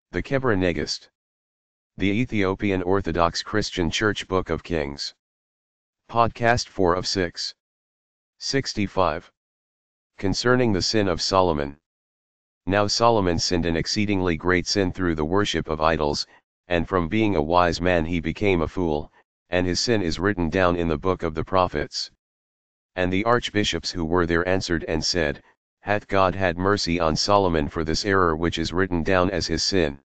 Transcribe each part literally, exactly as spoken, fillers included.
The KEBRA NEGAST. The Ethiopian Orthodox Christian Church Book of Kings. Podcast four of six. sixty-five. Concerning the sin of Solomon. Now Solomon sinned an exceedingly great sin through the worship of idols, and from being a wise man he became a fool, and his sin is written down in the book of the prophets. And the archbishops who were there answered and said, Hath God had mercy on Solomon for this error which is written down as his sin?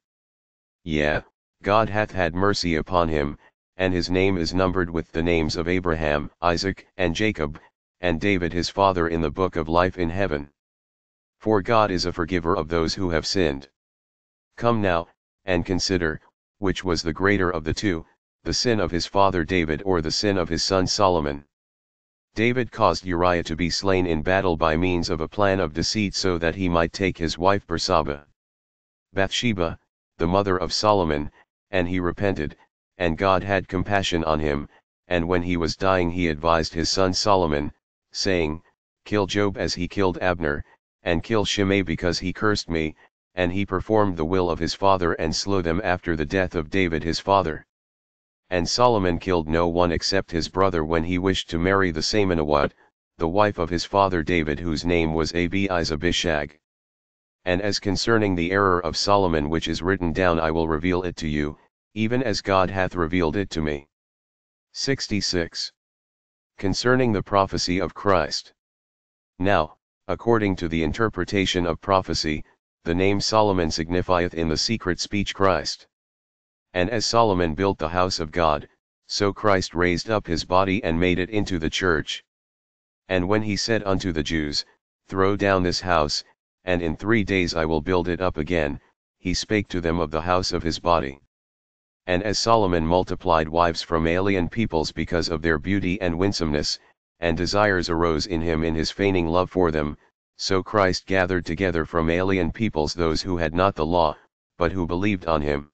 Yea, God hath had mercy upon him, and his name is numbered with the names of Abraham, Isaac, and Jacob, and David his father in the book of life in heaven. For God is a forgiver of those who have sinned. Come now, and consider, which was the greater of the two, the sin of his father David or the sin of his son Solomon. David caused Uriah to be slain in battle by means of a plan of deceit so that he might take his wife Bersaba, Bathsheba, the mother of Solomon, and he repented, and God had compassion on him, and when he was dying he advised his son Solomon, saying, Kill Job as he killed Abner, and kill Shimei because he cursed me, and he performed the will of his father and slew them after the death of David his father. And Solomon killed no one except his brother when he wished to marry the Samenawat, the wife of his father David whose name was Abi-Izabishag. And as concerning the error of Solomon which is written down I will reveal it to you, even as God hath revealed it to me. sixty-six. Concerning the prophecy of Christ. Now, according to the interpretation of prophecy, the name Solomon signifieth in the secret speech Christ. And as Solomon built the house of God, so Christ raised up his body and made it into the church. And when he said unto the Jews, Throw down this house, and in three days I will build it up again, he spake to them of the house of his body. And as Solomon multiplied wives from alien peoples because of their beauty and winsomeness, and desires arose in him in his feigning love for them, so Christ gathered together from alien peoples those who had not the law, but who believed on him.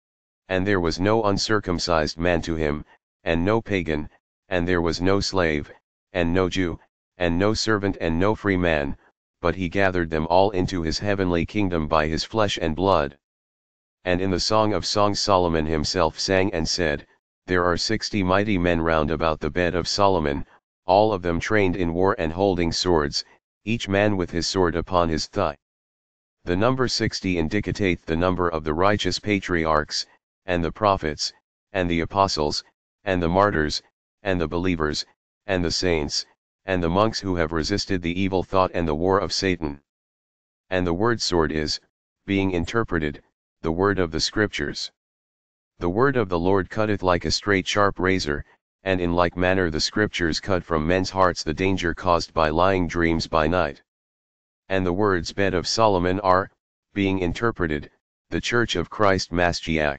And there was no uncircumcised man to him, and no pagan, and there was no slave, and no Jew, and no servant and no free man, but he gathered them all into his heavenly kingdom by his flesh and blood. And in the Song of Songs Solomon himself sang and said, There are sixty mighty men round about the bed of Solomon, all of them trained in war and holding swords, each man with his sword upon his thigh. The number sixty indicateth the number of the righteous patriarchs, and the prophets, and the apostles, and the martyrs, and the believers, and the saints, and the monks who have resisted the evil thought and the war of Satan. And the word sword is, being interpreted, the word of the Scriptures. The word of the Lord cutteth like a straight sharp razor, and in like manner the Scriptures cut from men's hearts the danger caused by lying dreams by night. And the words bed of Solomon are, being interpreted, the church of Christ Mashiach.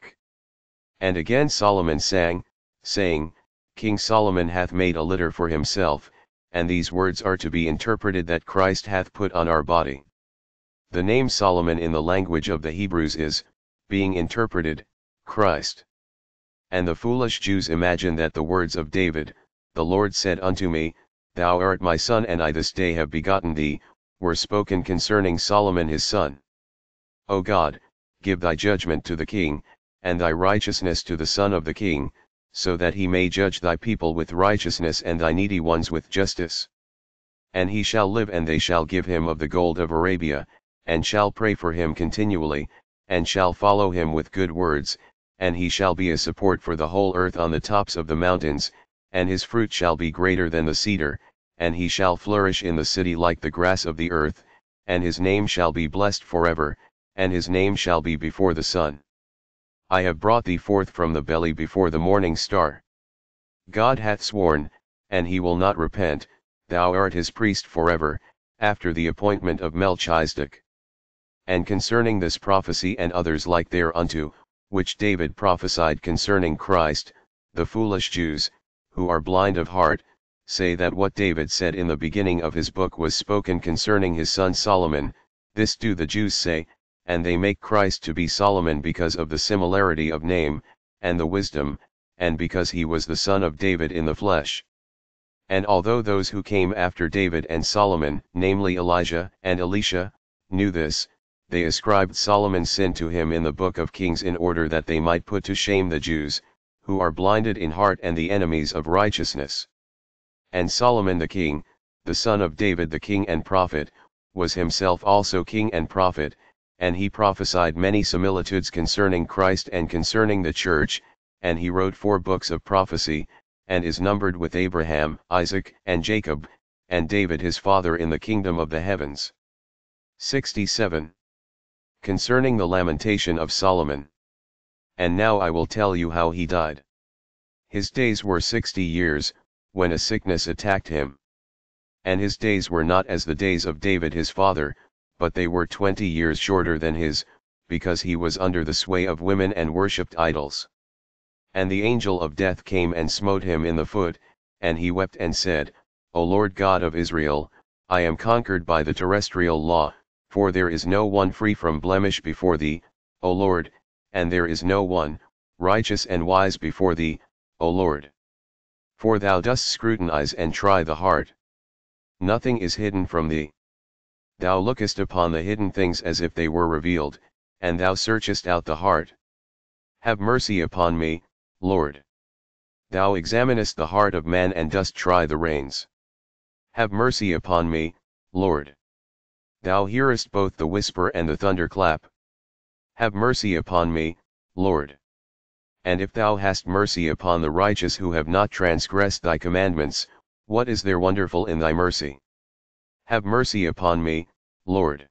And again Solomon sang, saying, King Solomon hath made a litter for himself, and these words are to be interpreted that Christ hath put on our body. The name Solomon in the language of the Hebrews is, being interpreted, Christ. And the foolish Jews imagine that the words of David, the Lord said unto me, Thou art my son and I this day have begotten thee, were spoken concerning Solomon his son. O God, give thy judgment to the king, and thy righteousness to the son of the king, so that he may judge thy people with righteousness and thy needy ones with justice. And he shall live and they shall give him of the gold of Arabia, and shall pray for him continually, and shall follow him with good words, and he shall be a support for the whole earth on the tops of the mountains, and his fruit shall be greater than the cedar, and he shall flourish in the city like the grass of the earth, and his name shall be blessed forever, and his name shall be before the sun. I have brought thee forth from the belly before the morning star. God hath sworn, and he will not repent, thou art his priest forever, after the appointment of Melchizedek. And concerning this prophecy and others like thereunto, which David prophesied concerning Christ, the foolish Jews, who are blind of heart, say that what David said in the beginning of his book was spoken concerning his son Solomon. This do the Jews say, and they make Christ to be Solomon because of the similarity of name, and the wisdom, and because he was the son of David in the flesh. And although those who came after David and Solomon, namely Elijah and Elisha, knew this, they ascribed Solomon's sin to him in the book of Kings in order that they might put to shame the Jews, who are blinded in heart and the enemies of righteousness. And Solomon the king, the son of David the king and prophet, was himself also king and prophet, and he prophesied many similitudes concerning Christ and concerning the church, and he wrote four books of prophecy, and is numbered with Abraham, Isaac, and Jacob, and David his father in the kingdom of the heavens. sixty-seven. Concerning the lamentation of Solomon. And now I will tell you how he died. His days were sixty years, when a sickness attacked him. And his days were not as the days of David his father, but they were twenty years shorter than his, because he was under the sway of women and worshipped idols. And the angel of death came and smote him in the foot, and he wept and said, O Lord God of Israel, I am conquered by the terrestrial law, for there is no one free from blemish before thee, O Lord, and there is no one, righteous and wise before thee, O Lord. For thou dost scrutinize and try the heart. Nothing is hidden from thee. Thou lookest upon the hidden things as if they were revealed, and thou searchest out the heart. Have mercy upon me, Lord. Thou examinest the heart of man and dost try the reins. Have mercy upon me, Lord. Thou hearest both the whisper and the thunderclap. Have mercy upon me, Lord. And if thou hast mercy upon the righteous who have not transgressed thy commandments, what is there wonderful in thy mercy? Have mercy upon me, Lord.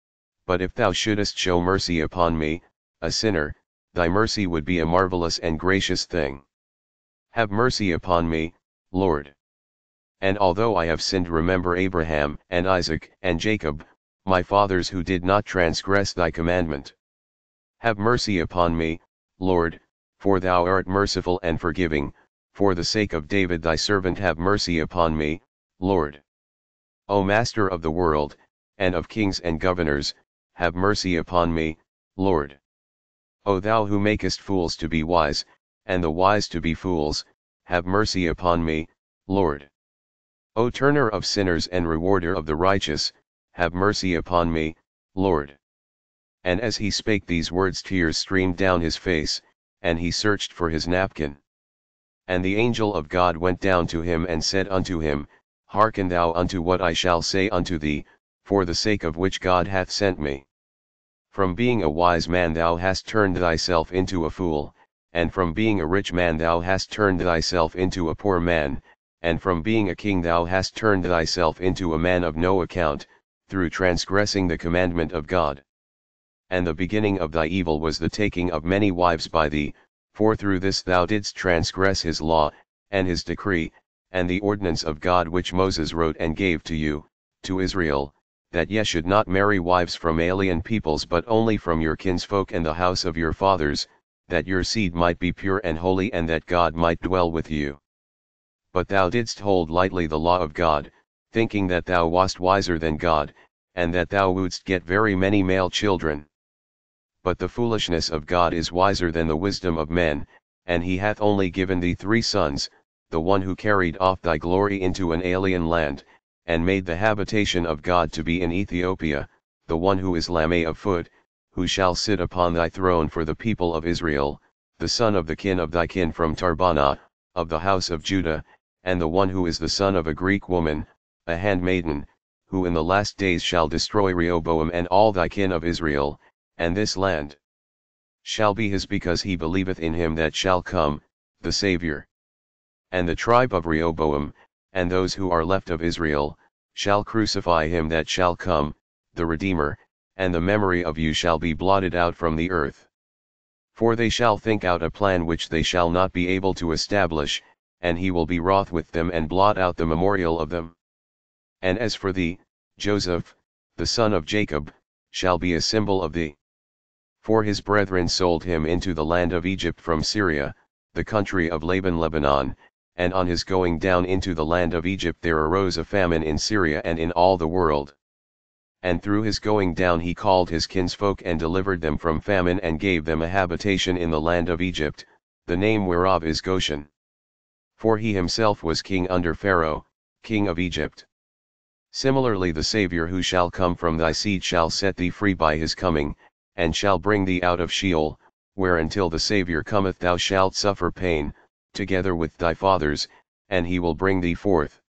But if thou shouldest show mercy upon me, a sinner, thy mercy would be a marvelous and gracious thing. Have mercy upon me, Lord. And although I have sinned, remember Abraham, and Isaac, and Jacob, my fathers who did not transgress thy commandment. Have mercy upon me, Lord, for thou art merciful and forgiving, for the sake of David thy servant have mercy upon me, Lord. O Master of the world, and of kings and governors, have mercy upon me, Lord. O thou who makest fools to be wise, and the wise to be fools, have mercy upon me, Lord. O turner of sinners and rewarder of the righteous, have mercy upon me, Lord. And as he spake these words, tears streamed down his face, and he searched for his napkin. And the angel of God went down to him and said unto him, Hearken thou unto what I shall say unto thee, for the sake of which God hath sent me. From being a wise man thou hast turned thyself into a fool, and from being a rich man thou hast turned thyself into a poor man, and from being a king thou hast turned thyself into a man of no account, through transgressing the commandment of God. And the beginning of thy evil was the taking of many wives by thee, for through this thou didst transgress his law, and his decree, and the ordinance of God which Moses wrote and gave to you, to Israel, that ye should not marry wives from alien peoples but only from your kinsfolk and the house of your fathers, that your seed might be pure and holy and that God might dwell with you. But thou didst hold lightly the law of God, thinking that thou wast wiser than God, and that thou wouldst get very many male children. But the foolishness of God is wiser than the wisdom of men, and he hath only given thee three sons, the one who carried off thy glory into an alien land, and made the habitation of God to be in Ethiopia, the one who is lame of foot, who shall sit upon thy throne for the people of Israel, the son of the kin of thy kin from Tarbana, of the house of Judah, and the one who is the son of a Greek woman, a handmaiden, who in the last days shall destroy Rehoboam and all thy kin of Israel, and this land shall be his because he believeth in him that shall come, the Saviour. And the tribe of Rehoboam, and those who are left of Israel, shall crucify him that shall come, the Redeemer, and the memory of you shall be blotted out from the earth. For they shall think out a plan which they shall not be able to establish, and he will be wroth with them and blot out the memorial of them. And as for thee, Joseph, the son of Jacob, shall be a symbol of thee. For his brethren sold him into the land of Egypt from Syria, the country of Laban Lebanon, and on his going down into the land of Egypt there arose a famine in Syria and in all the world. And through his going down he called his kinsfolk and delivered them from famine and gave them a habitation in the land of Egypt, the name whereof is Goshen. For he himself was king under Pharaoh, king of Egypt. Similarly the Saviour who shall come from thy seed shall set thee free by his coming, and shall bring thee out of Sheol, where until the Saviour cometh thou shalt suffer pain, together with thy fathers, and he will bring thee forth.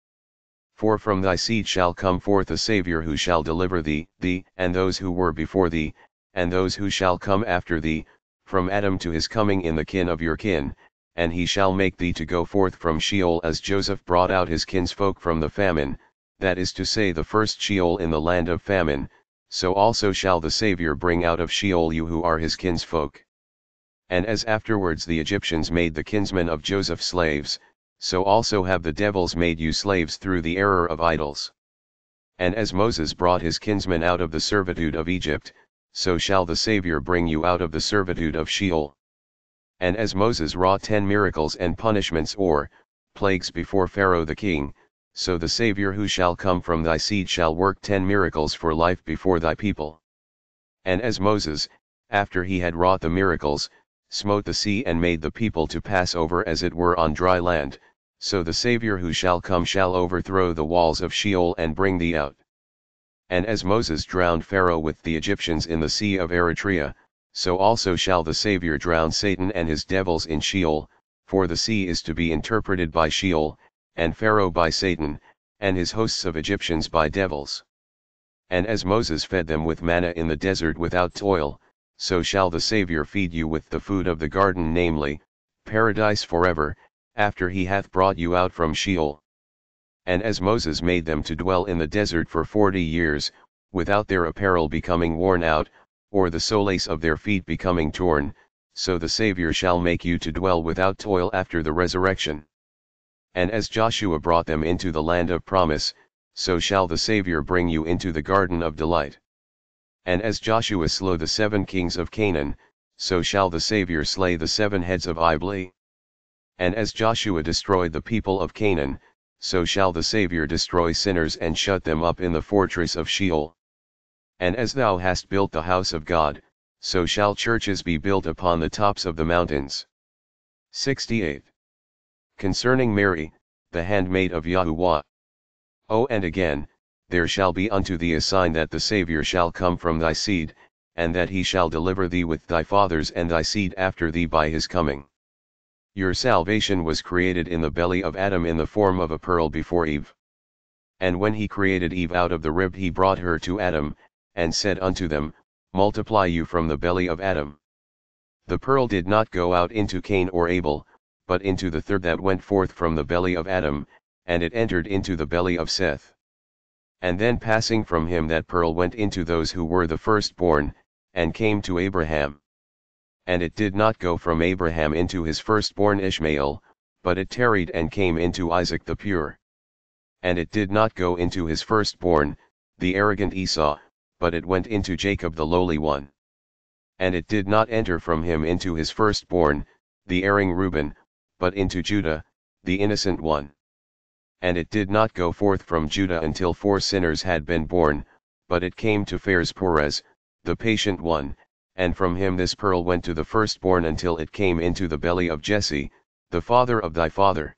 For from thy seed shall come forth a Saviour who shall deliver thee, thee, and those who were before thee, and those who shall come after thee, from Adam to his coming in the kin of your kin, and he shall make thee to go forth from Sheol as Joseph brought out his kinsfolk from the famine, that is to say the first Sheol in the land of famine, so also shall the Saviour bring out of Sheol you who are his kinsfolk. And as afterwards the Egyptians made the kinsmen of Joseph slaves, so also have the devils made you slaves through the error of idols. And as Moses brought his kinsmen out of the servitude of Egypt, so shall the Saviour bring you out of the servitude of Sheol. And as Moses wrought ten miracles and punishments or plagues before Pharaoh the king, so the Saviour who shall come from thy seed shall work ten miracles for life before thy people. And as Moses, after he had wrought the miracles, smote the sea and made the people to pass over as it were on dry land, so the Saviour who shall come shall overthrow the walls of Sheol and bring thee out. And as Moses drowned Pharaoh with the Egyptians in the sea of Eritrea, so also shall the Saviour drown Satan and his devils in Sheol, for the sea is to be interpreted by Sheol, and Pharaoh by Satan, and his hosts of Egyptians by devils. And as Moses fed them with manna in the desert without toil, so shall the Saviour feed you with the food of the garden, namely, paradise forever, after he hath brought you out from Sheol. And as Moses made them to dwell in the desert for forty years, without their apparel becoming worn out, or the solace of their feet becoming torn, so the Saviour shall make you to dwell without toil after the resurrection. And as Joshua brought them into the land of promise, so shall the Saviour bring you into the garden of delight. And as Joshua slew the seven kings of Canaan, so shall the Saviour slay the seven heads of Ibli. And as Joshua destroyed the people of Canaan, so shall the Saviour destroy sinners and shut them up in the fortress of Sheol. And as thou hast built the house of God, so shall churches be built upon the tops of the mountains. sixty-eight. Concerning Mary, the handmaid of Yahuwah. O and again, there shall be unto thee a sign that the Saviour shall come from thy seed, and that he shall deliver thee with thy fathers and thy seed after thee by his coming. Your salvation was created in the belly of Adam in the form of a pearl before Eve. And when he created Eve out of the rib he brought her to Adam, and said unto them, Multiply you from the belly of Adam. The pearl did not go out into Cain or Abel, but into the third that went forth from the belly of Adam, and it entered into the belly of Seth. And then passing from him that pearl went into those who were the firstborn, and came to Abraham. And it did not go from Abraham into his firstborn Ishmael, but it tarried and came into Isaac the pure. And it did not go into his firstborn, the arrogant Esau, but it went into Jacob the lowly one. And it did not enter from him into his firstborn, the erring Reuben, but into Judah, the innocent one. And it did not go forth from Judah until four sinners had been born, but it came to Phares Perez, the patient one, and from him this pearl went to the firstborn until it came into the belly of Jesse, the father of thy father.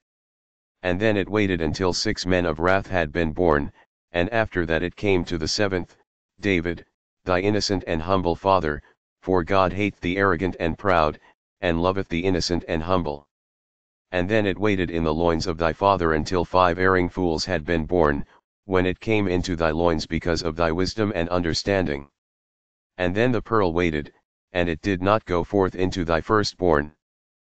And then it waited until six men of wrath had been born, and after that it came to the seventh, David, thy innocent and humble father, for God hateth the arrogant and proud, and loveth the innocent and humble. And then it waited in the loins of thy father until five erring fools had been born, when it came into thy loins because of thy wisdom and understanding. And then the pearl waited, and it did not go forth into thy firstborn.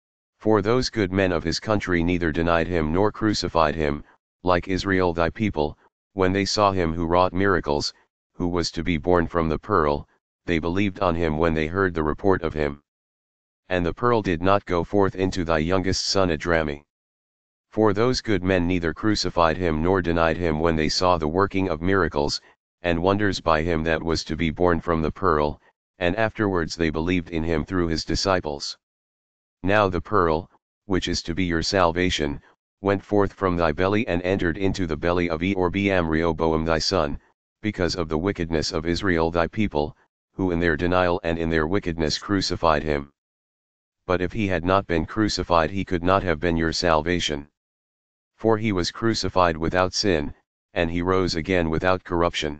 For those good men of his country neither denied him nor crucified him, like Israel thy people, when they saw him who wrought miracles, who was to be born from the pearl, they believed on him when they heard the report of him. And the pearl did not go forth into thy youngest son Adrami. For those good men neither crucified him nor denied him when they saw the working of miracles, and wonders by him that was to be born from the pearl, and afterwards they believed in him through his disciples. Now the pearl, which is to be your salvation, went forth from thy belly and entered into the belly of Jeroboam Rehoboam thy son, because of the wickedness of Israel thy people, who in their denial and in their wickedness crucified him. But if he had not been crucified he could not have been your salvation. For he was crucified without sin, and he rose again without corruption.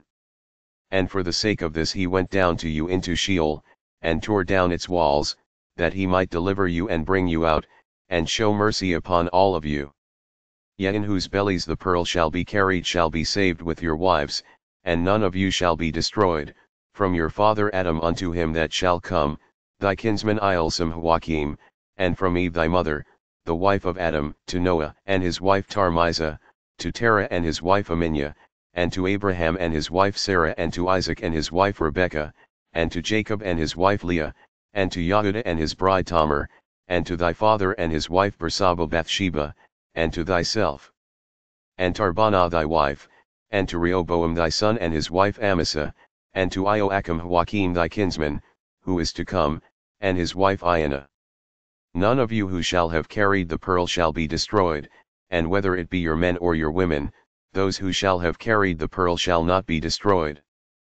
And for the sake of this he went down to you into Sheol, and tore down its walls, that he might deliver you and bring you out, and show mercy upon all of you. Yet in whose bellies the pearl shall be carried shall be saved with your wives, and none of you shall be destroyed, from your father Adam unto him that shall come, thy kinsman Ilsam Joachim, and from Eve thy mother, the wife of Adam, to Noah and his wife Tarmizah, to Terah and his wife Aminah, and to Abraham and his wife Sarah, and to Isaac and his wife Rebekah, and to Jacob and his wife Leah, and to Yahudah and his bride Tamar, and to thy father and his wife Bersabba Bathsheba, and to thyself, and Tarbana thy wife, and to Rehoboam thy son and his wife Amasa, and to Ioachim Joachim thy kinsman, who is to come, and his wife Iana. None of you who shall have carried the pearl shall be destroyed, and whether it be your men or your women, those who shall have carried the pearl shall not be destroyed.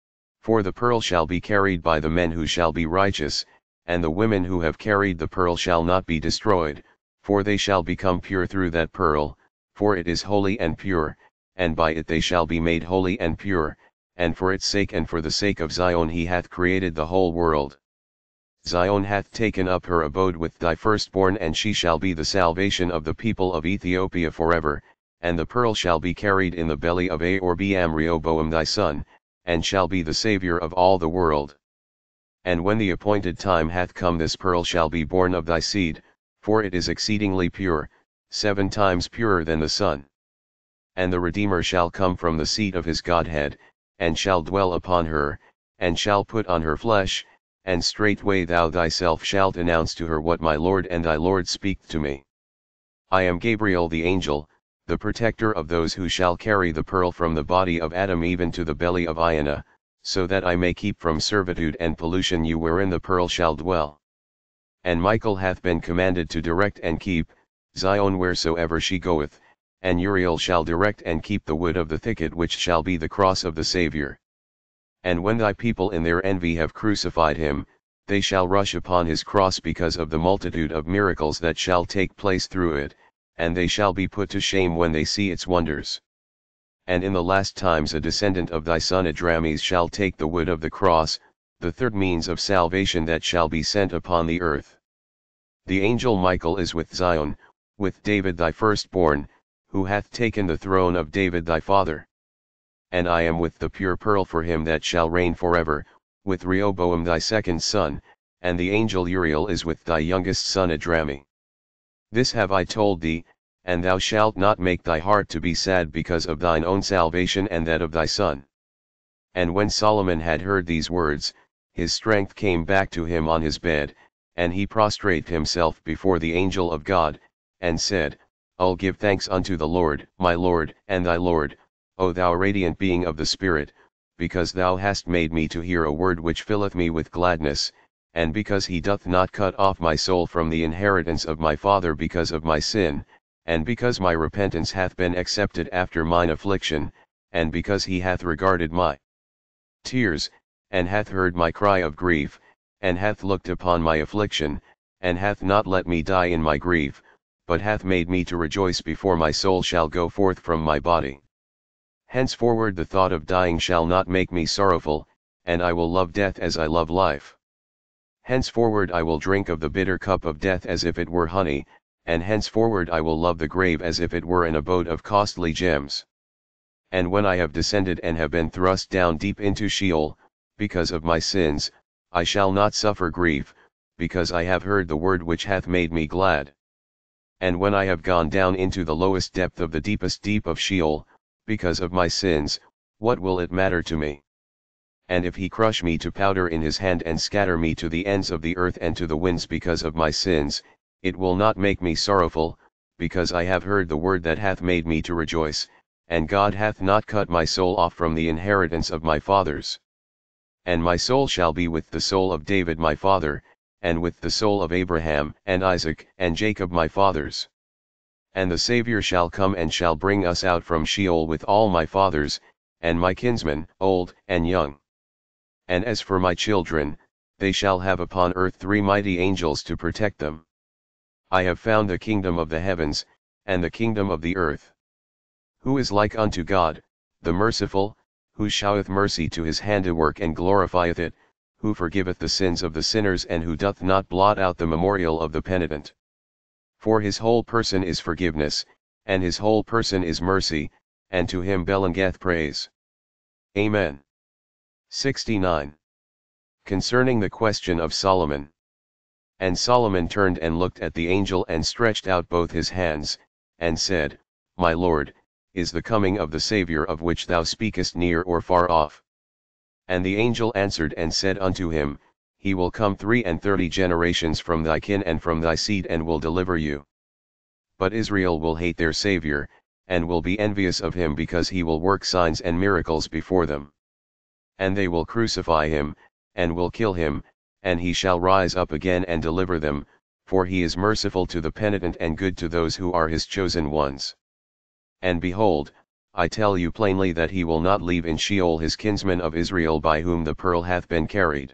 For the pearl shall be carried by the men who shall be righteous, and the women who have carried the pearl shall not be destroyed, for they shall become pure through that pearl, for it is holy and pure, and by it they shall be made holy and pure, and for its sake and for the sake of Zion he hath created the whole world. Zion hath taken up her abode with thy firstborn, and she shall be the salvation of the people of Ethiopia forever, and the pearl shall be carried in the belly of Ahorbeam Rehoboam thy son, and shall be the Saviour of all the world. And when the appointed time hath come, this pearl shall be born of thy seed, for it is exceedingly pure, seven times purer than the sun. And the Redeemer shall come from the seat of his Godhead, and shall dwell upon her, and shall put on her flesh, and straightway thou thyself shalt announce to her what my Lord and thy Lord speak to me. I am Gabriel the angel, the protector of those who shall carry the pearl from the body of Adam even to the belly of Iana, so that I may keep from servitude and pollution you wherein the pearl shall dwell. And Michael hath been commanded to direct and keep Zion wheresoever she goeth, and Uriel shall direct and keep the wood of the thicket which shall be the cross of the Saviour. And when thy people in their envy have crucified him, they shall rush upon his cross because of the multitude of miracles that shall take place through it, and they shall be put to shame when they see its wonders. And in the last times a descendant of thy son Adrames shall take the wood of the cross, the third means of salvation that shall be sent upon the earth. The angel Michael is with Zion, with David thy firstborn, who hath taken the throne of David thy father. And I am with the pure pearl for him that shall reign forever, with Rehoboam thy second son, and the angel Uriel is with thy youngest son Adrame. This have I told thee, and thou shalt not make thy heart to be sad because of thine own salvation and that of thy son. And when Solomon had heard these words, his strength came back to him on his bed, and he prostrated himself before the angel of God, and said, I'll give thanks unto the Lord, my Lord, and thy Lord, O thou radiant being of the Spirit, because thou hast made me to hear a word which filleth me with gladness, and because he doth not cut off my soul from the inheritance of my father because of my sin, and because my repentance hath been accepted after mine affliction, and because he hath regarded my tears, and hath heard my cry of grief, and hath looked upon my affliction, and hath not let me die in my grief, but hath made me to rejoice before my soul shall go forth from my body. Henceforward the thought of dying shall not make me sorrowful, and I will love death as I love life. Henceforward I will drink of the bitter cup of death as if it were honey, and henceforward I will love the grave as if it were an abode of costly gems. And when I have descended and have been thrust down deep into Sheol, because of my sins, I shall not suffer grief, because I have heard the word which hath made me glad. And when I have gone down into the lowest depth of the deepest deep of Sheol, because of my sins, what will it matter to me? And if he crush me to powder in his hand and scatter me to the ends of the earth and to the winds because of my sins, it will not make me sorrowful, because I have heard the word that hath made me to rejoice, and God hath not cut my soul off from the inheritance of my fathers. And my soul shall be with the soul of David my father, and with the soul of Abraham, and Isaac, and Jacob my fathers. And the Saviour shall come and shall bring us out from Sheol with all my fathers, and my kinsmen, old and young. And as for my children, they shall have upon earth three mighty angels to protect them. I have found the kingdom of the heavens, and the kingdom of the earth. Who is like unto God, the merciful, who showeth mercy to his handiwork and glorifieth it, who forgiveth the sins of the sinners and who doth not blot out the memorial of the penitent. For his whole person is forgiveness, and his whole person is mercy, and to him belongeth praise. Amen. sixty-nine. Concerning the question of Solomon. And Solomon turned and looked at the angel and stretched out both his hands, and said, My Lord, is the coming of the Saviour of which thou speakest near or far off? And the angel answered and said unto him, He will come three and thirty generations from thy kin and from thy seed and will deliver you. But Israel will hate their Saviour, and will be envious of him because he will work signs and miracles before them. And they will crucify him, and will kill him, and he shall rise up again and deliver them, for he is merciful to the penitent and good to those who are his chosen ones. And behold, I tell you plainly that he will not leave in Sheol his kinsman of Israel by whom the pearl hath been carried.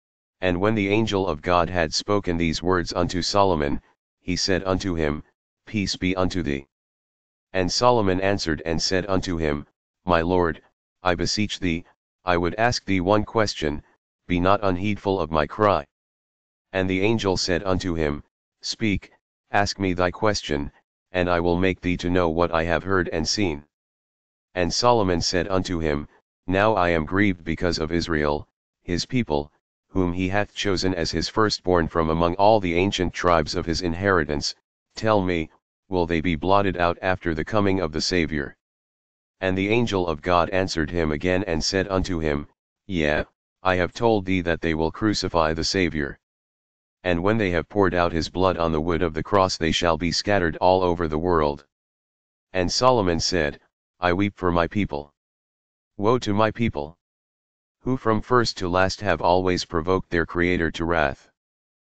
And when the angel of God had spoken these words unto Solomon, he said unto him, Peace be unto thee. And Solomon answered and said unto him, My Lord, I beseech thee, I would ask thee one question, be not unheedful of my cry. And the angel said unto him, Speak, ask me thy question, and I will make thee to know what I have heard and seen. And Solomon said unto him, Now I am grieved because of Israel, his people, whom he hath chosen as his firstborn from among all the ancient tribes of his inheritance. Tell me, will they be blotted out after the coming of the Saviour? And the angel of God answered him again and said unto him, Yea, I have told thee that they will crucify the Saviour. And when they have poured out his blood on the wood of the cross they shall be scattered all over the world. And Solomon said, I weep for my people. Woe to my people, who from first to last have always provoked their Creator to wrath.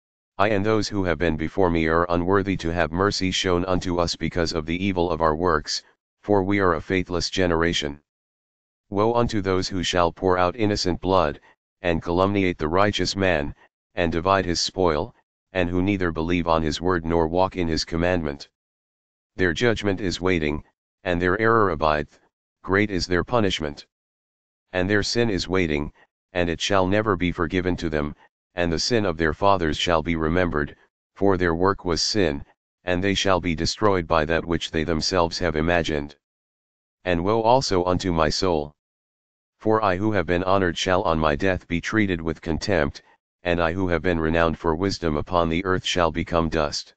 I and those who have been before me are unworthy to have mercy shown unto us because of the evil of our works, for we are a faithless generation. Woe unto those who shall pour out innocent blood, and calumniate the righteous man, and divide his spoil, and who neither believe on his word nor walk in his commandment. Their judgment is waiting, and their error abideth, great is their punishment. And their sin is waiting, and it shall never be forgiven to them, and the sin of their fathers shall be remembered, for their work was sin, and they shall be destroyed by that which they themselves have imagined. And woe also unto my soul. For I who have been honored shall on my death be treated with contempt, and I who have been renowned for wisdom upon the earth shall become dust.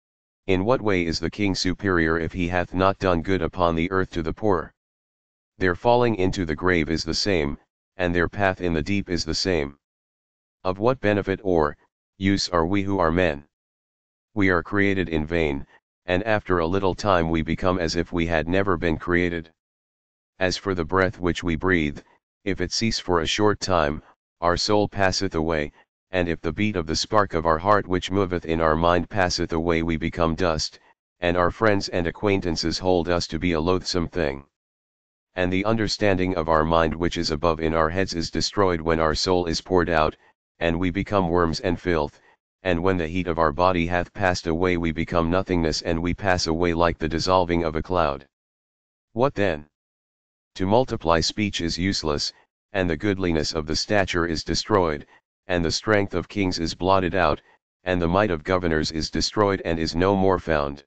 In what way is the king superior if he hath not done good upon the earth to the poor? Their falling into the grave is the same, and their path in the deep is the same. Of what benefit or use are we who are men? We are created in vain, and after a little time we become as if we had never been created. As for the breath which we breathe, if it cease for a short time, our soul passeth away, and if the beat of the spark of our heart which moveth in our mind passeth away we become dust, and our friends and acquaintances hold us to be a loathsome thing. And the understanding of our mind which is above in our heads is destroyed when our soul is poured out, and we become worms and filth, and when the heat of our body hath passed away we become nothingness and we pass away like the dissolving of a cloud. What then? To multiply speech is useless, and the goodliness of the stature is destroyed, and the strength of kings is blotted out, and the might of governors is destroyed and is no more found.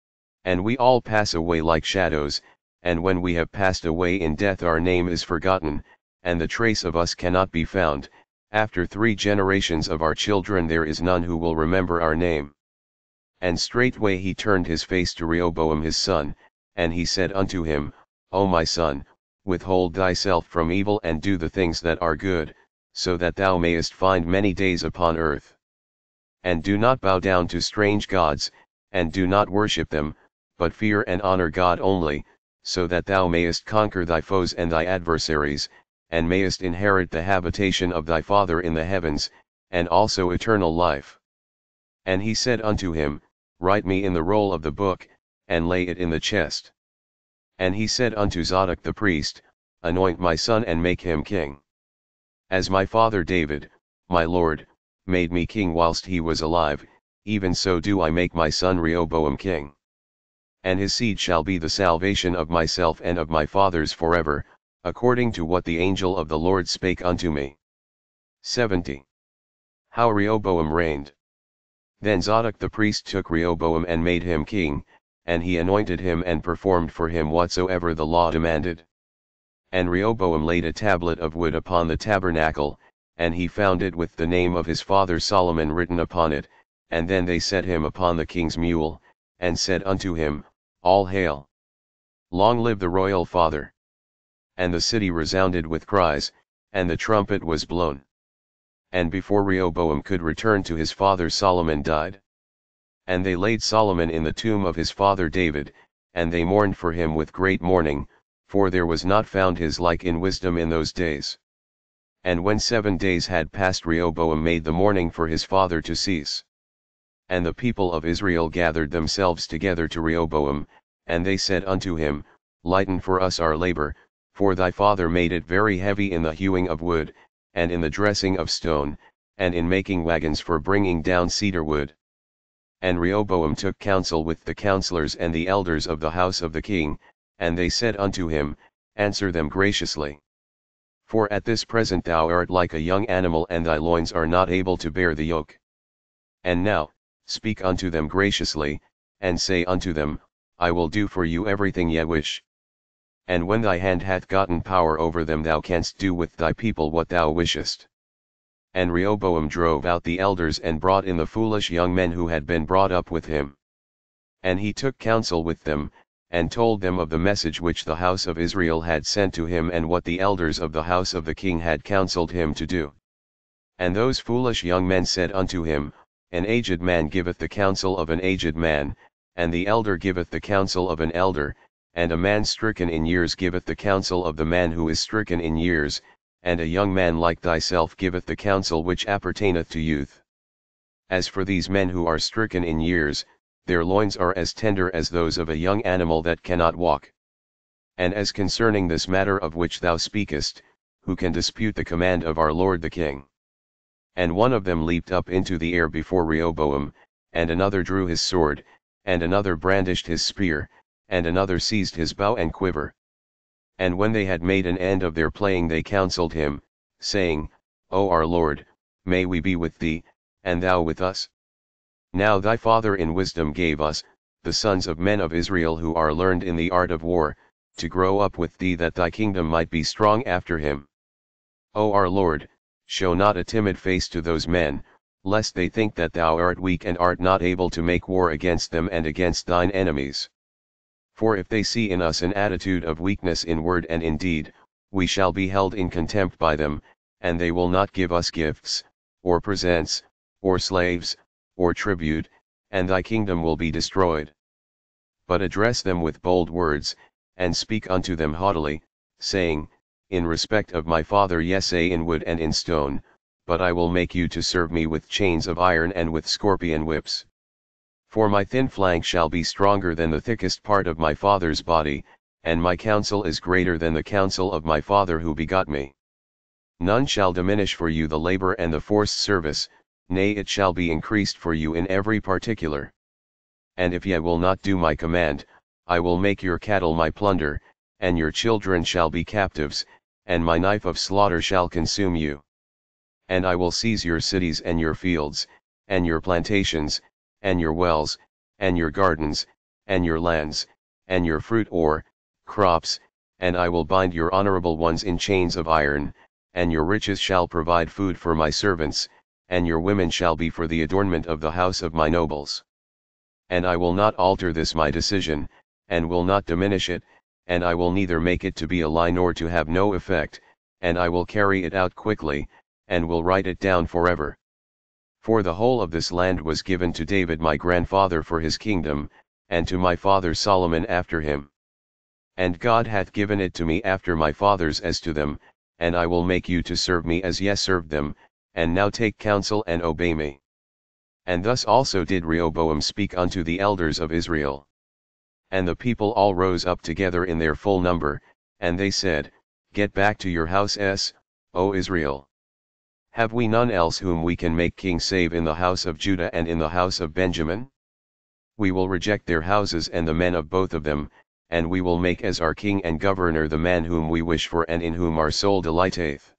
And we all pass away like shadows, and when we have passed away in death our name is forgotten, and the trace of us cannot be found. After three generations of our children there is none who will remember our name. And straightway he turned his face to Rehoboam his son, and he said unto him, O my son, withhold thyself from evil and do the things that are good, so that thou mayest find many days upon earth. And do not bow down to strange gods, and do not worship them, but fear and honor God only, so that thou mayest conquer thy foes and thy adversaries, and mayest inherit the habitation of thy Father in the heavens, and also eternal life. And he said unto him, Write me in the roll of the book, and lay it in the chest. And he said unto Zadok the priest, Anoint my son and make him king. As my father David, my Lord, made me king whilst he was alive, even so do I make my son Rehoboam king. And his seed shall be the salvation of myself and of my fathers forever, according to what the angel of the Lord spake unto me. seventy. How Rehoboam reigned. Then Zadok the priest took Rehoboam and made him king, and he anointed him and performed for him whatsoever the law demanded. And Rehoboam laid a tablet of wood upon the tabernacle, and he found it with the name of his father Solomon written upon it, and then they set him upon the king's mule, and said unto him, All hail! Long live the royal father! And the city resounded with cries, and the trumpet was blown. And before Rehoboam could return to his father Solomon died. And they laid Solomon in the tomb of his father David, and they mourned for him with great mourning, for there was not found his like in wisdom in those days. And when seven days had passed, Rehoboam made the mourning for his father to cease. And the people of Israel gathered themselves together to Rehoboam, and they said unto him, Lighten for us our labor, for thy father made it very heavy in the hewing of wood, and in the dressing of stone, and in making wagons for bringing down cedar wood. And Rehoboam took counsel with the counselors and the elders of the house of the king, and they said unto him, Answer them graciously. For at this present thou art like a young animal, and thy loins are not able to bear the yoke. And now, speak unto them graciously, and say unto them, I will do for you everything ye wish. And when thy hand hath gotten power over them, thou canst do with thy people what thou wishest. And Rehoboam drove out the elders and brought in the foolish young men who had been brought up with him. And he took counsel with them, and told them of the message which the house of Israel had sent to him, and what the elders of the house of the king had counseled him to do. And those foolish young men said unto him, An aged man giveth the counsel of an aged man, and the elder giveth the counsel of an elder, and a man stricken in years giveth the counsel of the man who is stricken in years, and a young man like thyself giveth the counsel which appertaineth to youth. As for these men who are stricken in years, their loins are as tender as those of a young animal that cannot walk. And as concerning this matter of which thou speakest, who can dispute the command of our lord the king? And one of them leaped up into the air before Rehoboam, and another drew his sword, and another brandished his spear, and another seized his bow and quiver. And when they had made an end of their playing, they counselled him, saying, O our Lord, may we be with thee, and thou with us? Now thy father in wisdom gave us, the sons of men of Israel who are learned in the art of war, to grow up with thee, that thy kingdom might be strong after him. O our Lord, show not a timid face to those men, lest they think that thou art weak and art not able to make war against them and against thine enemies. For if they see in us an attitude of weakness in word and in deed, we shall be held in contempt by them, and they will not give us gifts, or presents, or slaves, or tribute, and thy kingdom will be destroyed. But address them with bold words, and speak unto them haughtily, saying, In respect of my father, yes, in wood and in stone, but I will make you to serve me with chains of iron and with scorpion whips. For my thin flank shall be stronger than the thickest part of my father's body, and my counsel is greater than the counsel of my father who begot me. None shall diminish for you the labor and the forced service, nay, it shall be increased for you in every particular. And if ye will not do my command, I will make your cattle my plunder, and your children shall be captives, and my knife of slaughter shall consume you. And I will seize your cities and your fields, and your plantations, and your wells, and your gardens, and your lands, and your fruit or crops, and I will bind your honorable ones in chains of iron, and your riches shall provide food for my servants, and your women shall be for the adornment of the house of my nobles. And I will not alter this my decision, and will not diminish it, and I will neither make it to be a lie nor to have no effect, and I will carry it out quickly, and will write it down forever. For the whole of this land was given to David my grandfather for his kingdom, and to my father Solomon after him. And God hath given it to me after my fathers as to them, and I will make you to serve me as ye served them, and now take counsel and obey me. And thus also did Rehoboam speak unto the elders of Israel. And the people all rose up together in their full number, and they said, Get back to your houses, O Israel. Have we none else whom we can make king save in the house of Judah and in the house of Benjamin? We will reject their houses and the men of both of them, and we will make as our king and governor the man whom we wish for and in whom our soul delighteth.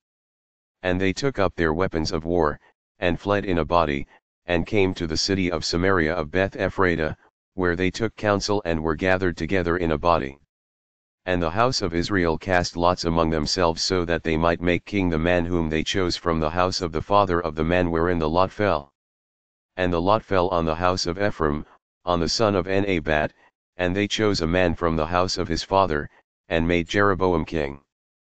And they took up their weapons of war, and fled in a body, and came to the city of Samaria of Beth Ephrata, where they took counsel and were gathered together in a body. And the house of Israel cast lots among themselves so that they might make king the man whom they chose from the house of the father of the man wherein the lot fell. And the lot fell on the house of Ephraim, on the son of Nebat, and they chose a man from the house of his father, and made Jeroboam king.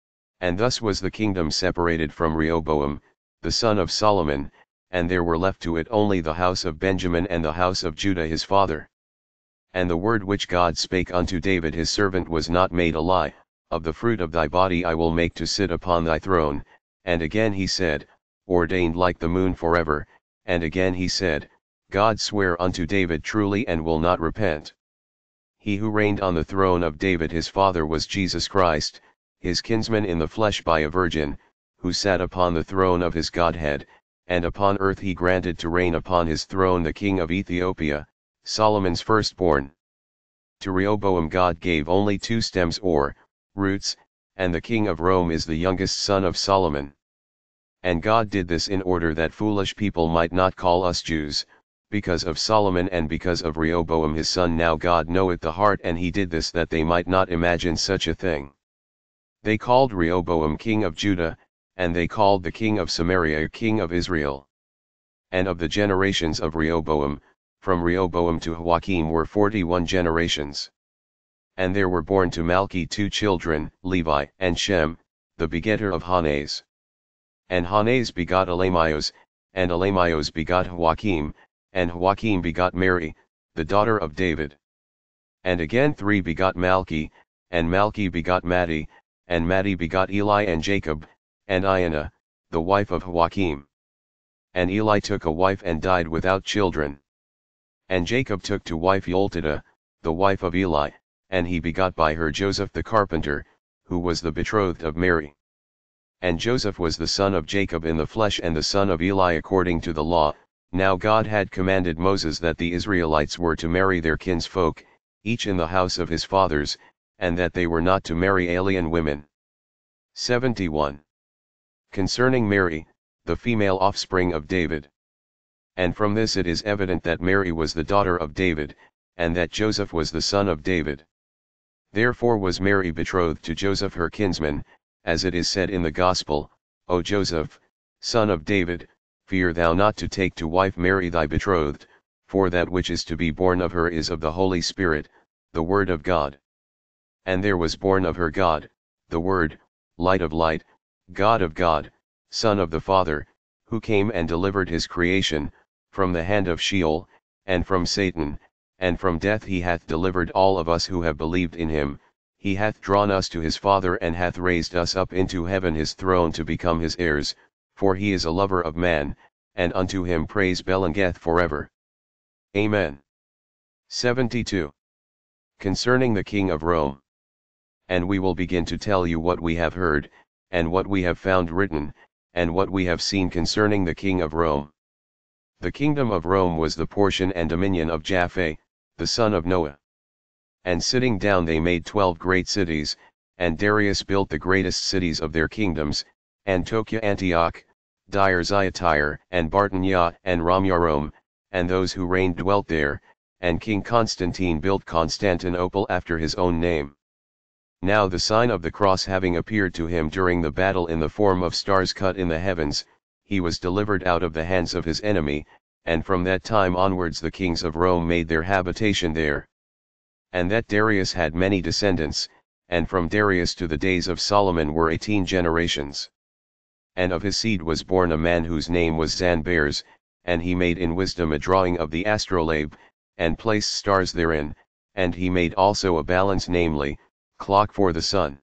And thus was the kingdom separated from Rehoboam, the son of Solomon, and there were left to it only the house of Benjamin and the house of Judah his father. And the word which God spake unto David his servant was not made a lie, of the fruit of thy body I will make to sit upon thy throne. And again he said, ordained like the moon forever. And again he said, God sware unto David truly and will not repent. He who reigned on the throne of David his father was Jesus Christ, his kinsman in the flesh by a virgin, who sat upon the throne of his Godhead, and upon earth he granted to reign upon his throne the king of Ethiopia, Solomon's firstborn. To Rehoboam God gave only two stems or roots, and the king of Rome is the youngest son of Solomon. And God did this in order that foolish people might not call us Jews, because of Solomon and because of Rehoboam his son. Now God knoweth the heart, and he did this that they might not imagine such a thing. They called Rehoboam king of Judah, and they called the king of Samaria king of Israel. And of the generations of Rehoboam, from Rehoboam to Joachim were forty-one generations. And there were born to Malchi two children, Levi and Shem, the begetter of Hanes. And Hanes begot Elamios, and Elamios begot Joachim, and Joachim begot Mary, the daughter of David. And again three begot Malchi, and Malchi begot Maddi, and Maddi begot Eli and Jacob, and Iana, the wife of Joachim. And Eli took a wife and died without children. And Jacob took to wife Yoltida, the wife of Eli, and he begot by her Joseph the carpenter, who was the betrothed of Mary. And Joseph was the son of Jacob in the flesh and the son of Eli according to the law. Now God had commanded Moses that the Israelites were to marry their kinsfolk, each in the house of his fathers, and that they were not to marry alien women. seventy-one. Concerning Mary, the female offspring of David. And from this it is evident that Mary was the daughter of David, and that Joseph was the son of David. Therefore was Mary betrothed to Joseph her kinsman, as it is said in the Gospel, O Joseph, son of David, fear thou not to take to wife Mary thy betrothed, for that which is to be born of her is of the Holy Spirit, the Word of God. And there was born of her God, the Word, light of light, God of God, Son of the Father, who came and delivered his creation, from the hand of Sheol, and from Satan, and from death he hath delivered all of us who have believed in him. He hath drawn us to his Father and hath raised us up into heaven his throne to become his heirs, for he is a lover of man, and unto him praise belongeth forever. Amen. seventy-two. Concerning the king of Rome. And we will begin to tell you what we have heard, and what we have found written, and what we have seen concerning the king of Rome. The kingdom of Rome was the portion and dominion of Japhet, the son of Noah. And sitting down they made twelve great cities, and Darius built the greatest cities of their kingdoms, Antiochia Antioch, Dire Zaatire and Bartanya and Ramyarom, and those who reigned dwelt there, and King Constantine built Constantinople after his own name. Now the sign of the cross having appeared to him during the battle in the form of stars cut in the heavens, he was delivered out of the hands of his enemy, and from that time onwards the kings of Rome made their habitation there. And that Darius had many descendants, and from Darius to the days of Solomon were eighteen generations. And of his seed was born a man whose name was Zanbares, and he made in wisdom a drawing of the astrolabe, and placed stars therein, and he made also a balance, namely, clock for the sun.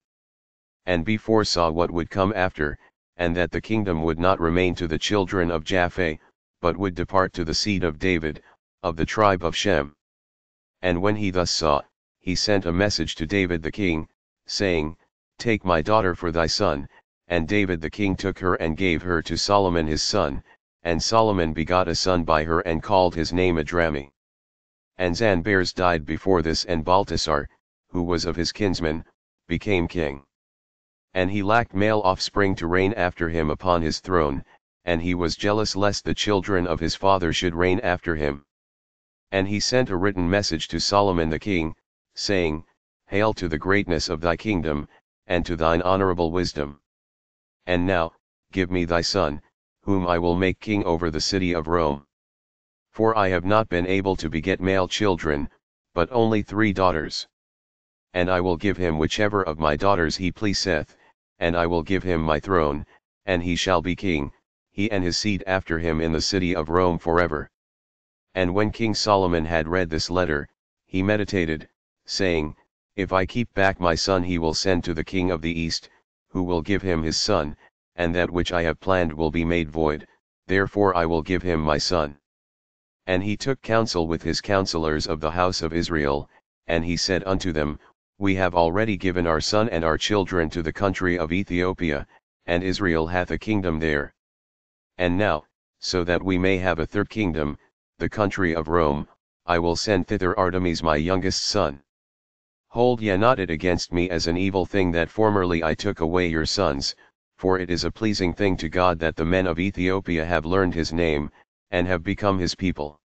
And beforesaw what would come after, and that the kingdom would not remain to the children of Japhet, but would depart to the seed of David, of the tribe of Shem. And when he thus saw, he sent a message to David the king, saying, Take my daughter for thy son. And David the king took her and gave her to Solomon his son, and Solomon begot a son by her and called his name Adrami. And Zanbares died before this, and Baltasar, who was of his kinsmen, became king. And he lacked male offspring to reign after him upon his throne, and he was jealous lest the children of his father should reign after him. And he sent a written message to Solomon the king, saying, Hail to the greatness of thy kingdom, and to thine honorable wisdom. And now, give me thy son, whom I will make king over the city of Rome. For I have not been able to beget male children, but only three daughters. And I will give him whichever of my daughters he pleaseth, and I will give him my throne, and he shall be king, he and his seed after him in the city of Rome forever. And when King Solomon had read this letter, he meditated, saying, If I keep back my son he will send to the king of the east, who will give him his son, and that which I have planned will be made void, therefore I will give him my son. And he took counsel with his counselors of the house of Israel, and he said unto them, We have already given our son and our children to the country of Ethiopia, and Israel hath a kingdom there. And now, so that we may have a third kingdom, the country of Rome, I will send thither Artemis my youngest son. Hold ye not it against me as an evil thing that formerly I took away your sons, for it is a pleasing thing to God that the men of Ethiopia have learned his name, and have become his people.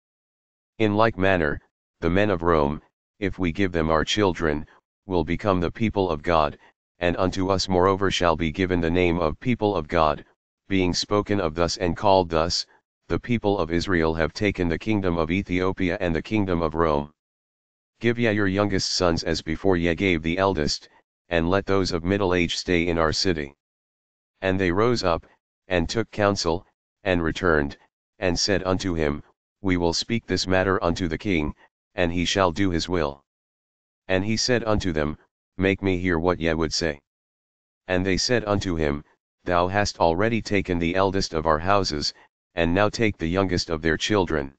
In like manner, the men of Rome, if we give them our children, will become the people of God, and unto us moreover shall be given the name of people of God, being spoken of thus and called thus, the people of Israel have taken the kingdom of Ethiopia and the kingdom of Rome. Give ye your youngest sons as before ye gave the eldest, and let those of middle age stay in our city. And they rose up, and took counsel, and returned, and said unto him, We will speak this matter unto the king, and he shall do his will. And he said unto them, Make me hear what ye would say. And they said unto him, Thou hast already taken the eldest of our houses, and now take the youngest of their children.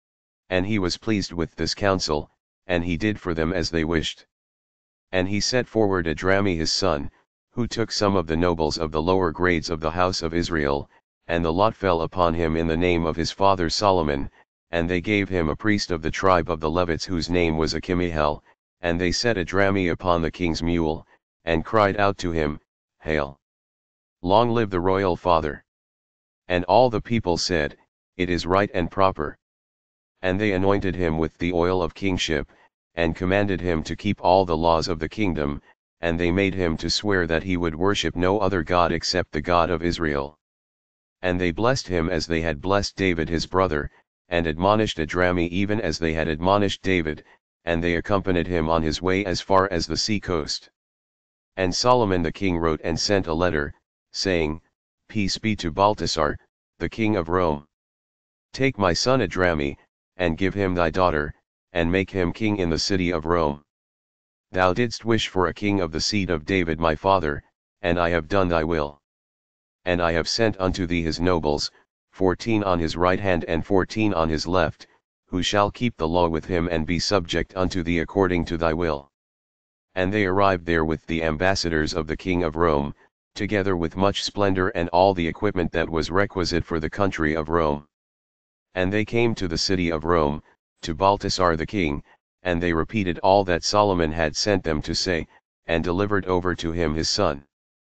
And he was pleased with this counsel, and he did for them as they wished. And he set forward Adrami his son, who took some of the nobles of the lower grades of the house of Israel, and the lot fell upon him in the name of his father Solomon, and they gave him a priest of the tribe of the Levites whose name was Achimihel, and they set Adrami upon the king's mule, and cried out to him, Hail! Long live the royal father! And all the people said, It is right and proper. And they anointed him with the oil of kingship, and commanded him to keep all the laws of the kingdom, and they made him to swear that he would worship no other God except the God of Israel. And they blessed him as they had blessed David his brother, and admonished Adrami even as they had admonished David, and they accompanied him on his way as far as the sea coast. And Solomon the king wrote and sent a letter, saying, Peace be to Baltasar, the king of Rome. Take my son Adrami, and give him thy daughter, and make him king in the city of Rome. Thou didst wish for a king of the seed of David my father, and I have done thy will. And I have sent unto thee his nobles, fourteen on his right hand and fourteen on his left, who shall keep the law with him and be subject unto thee according to thy will. And they arrived there with the ambassadors of the king of Rome, together with much splendor and all the equipment that was requisite for the country of Rome. And they came to the city of Rome, to Baltasar the king, and they repeated all that Solomon had sent them to say, and delivered over to him his son.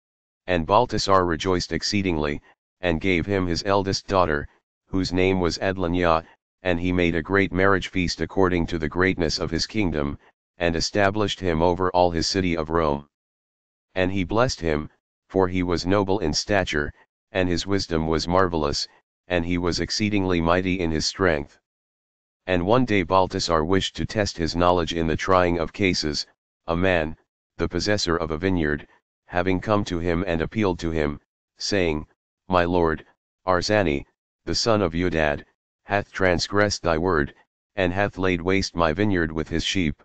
And Baltasar rejoiced exceedingly, and gave him his eldest daughter, whose name was Adlaniah, and he made a great marriage feast according to the greatness of his kingdom, and established him over all his city of Rome. And he blessed him, for he was noble in stature, and his wisdom was marvelous, and he was exceedingly mighty in his strength. And one day Baltasar wished to test his knowledge in the trying of cases. A man, the possessor of a vineyard, having come to him and appealed to him, saying, My lord, Arsani, the son of Udad, hath transgressed thy word, and hath laid waste my vineyard with his sheep.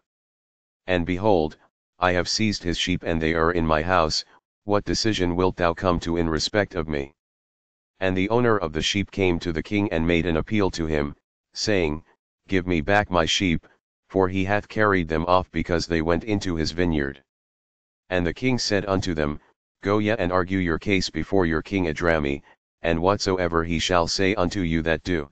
And behold, I have seized his sheep and they are in my house, what decision wilt thou come to in respect of me? And the owner of the sheep came to the king and made an appeal to him, saying, Give me back my sheep, for he hath carried them off because they went into his vineyard. And the king said unto them, Go ye and argue your case before your king Adrami, and whatsoever he shall say unto you that do.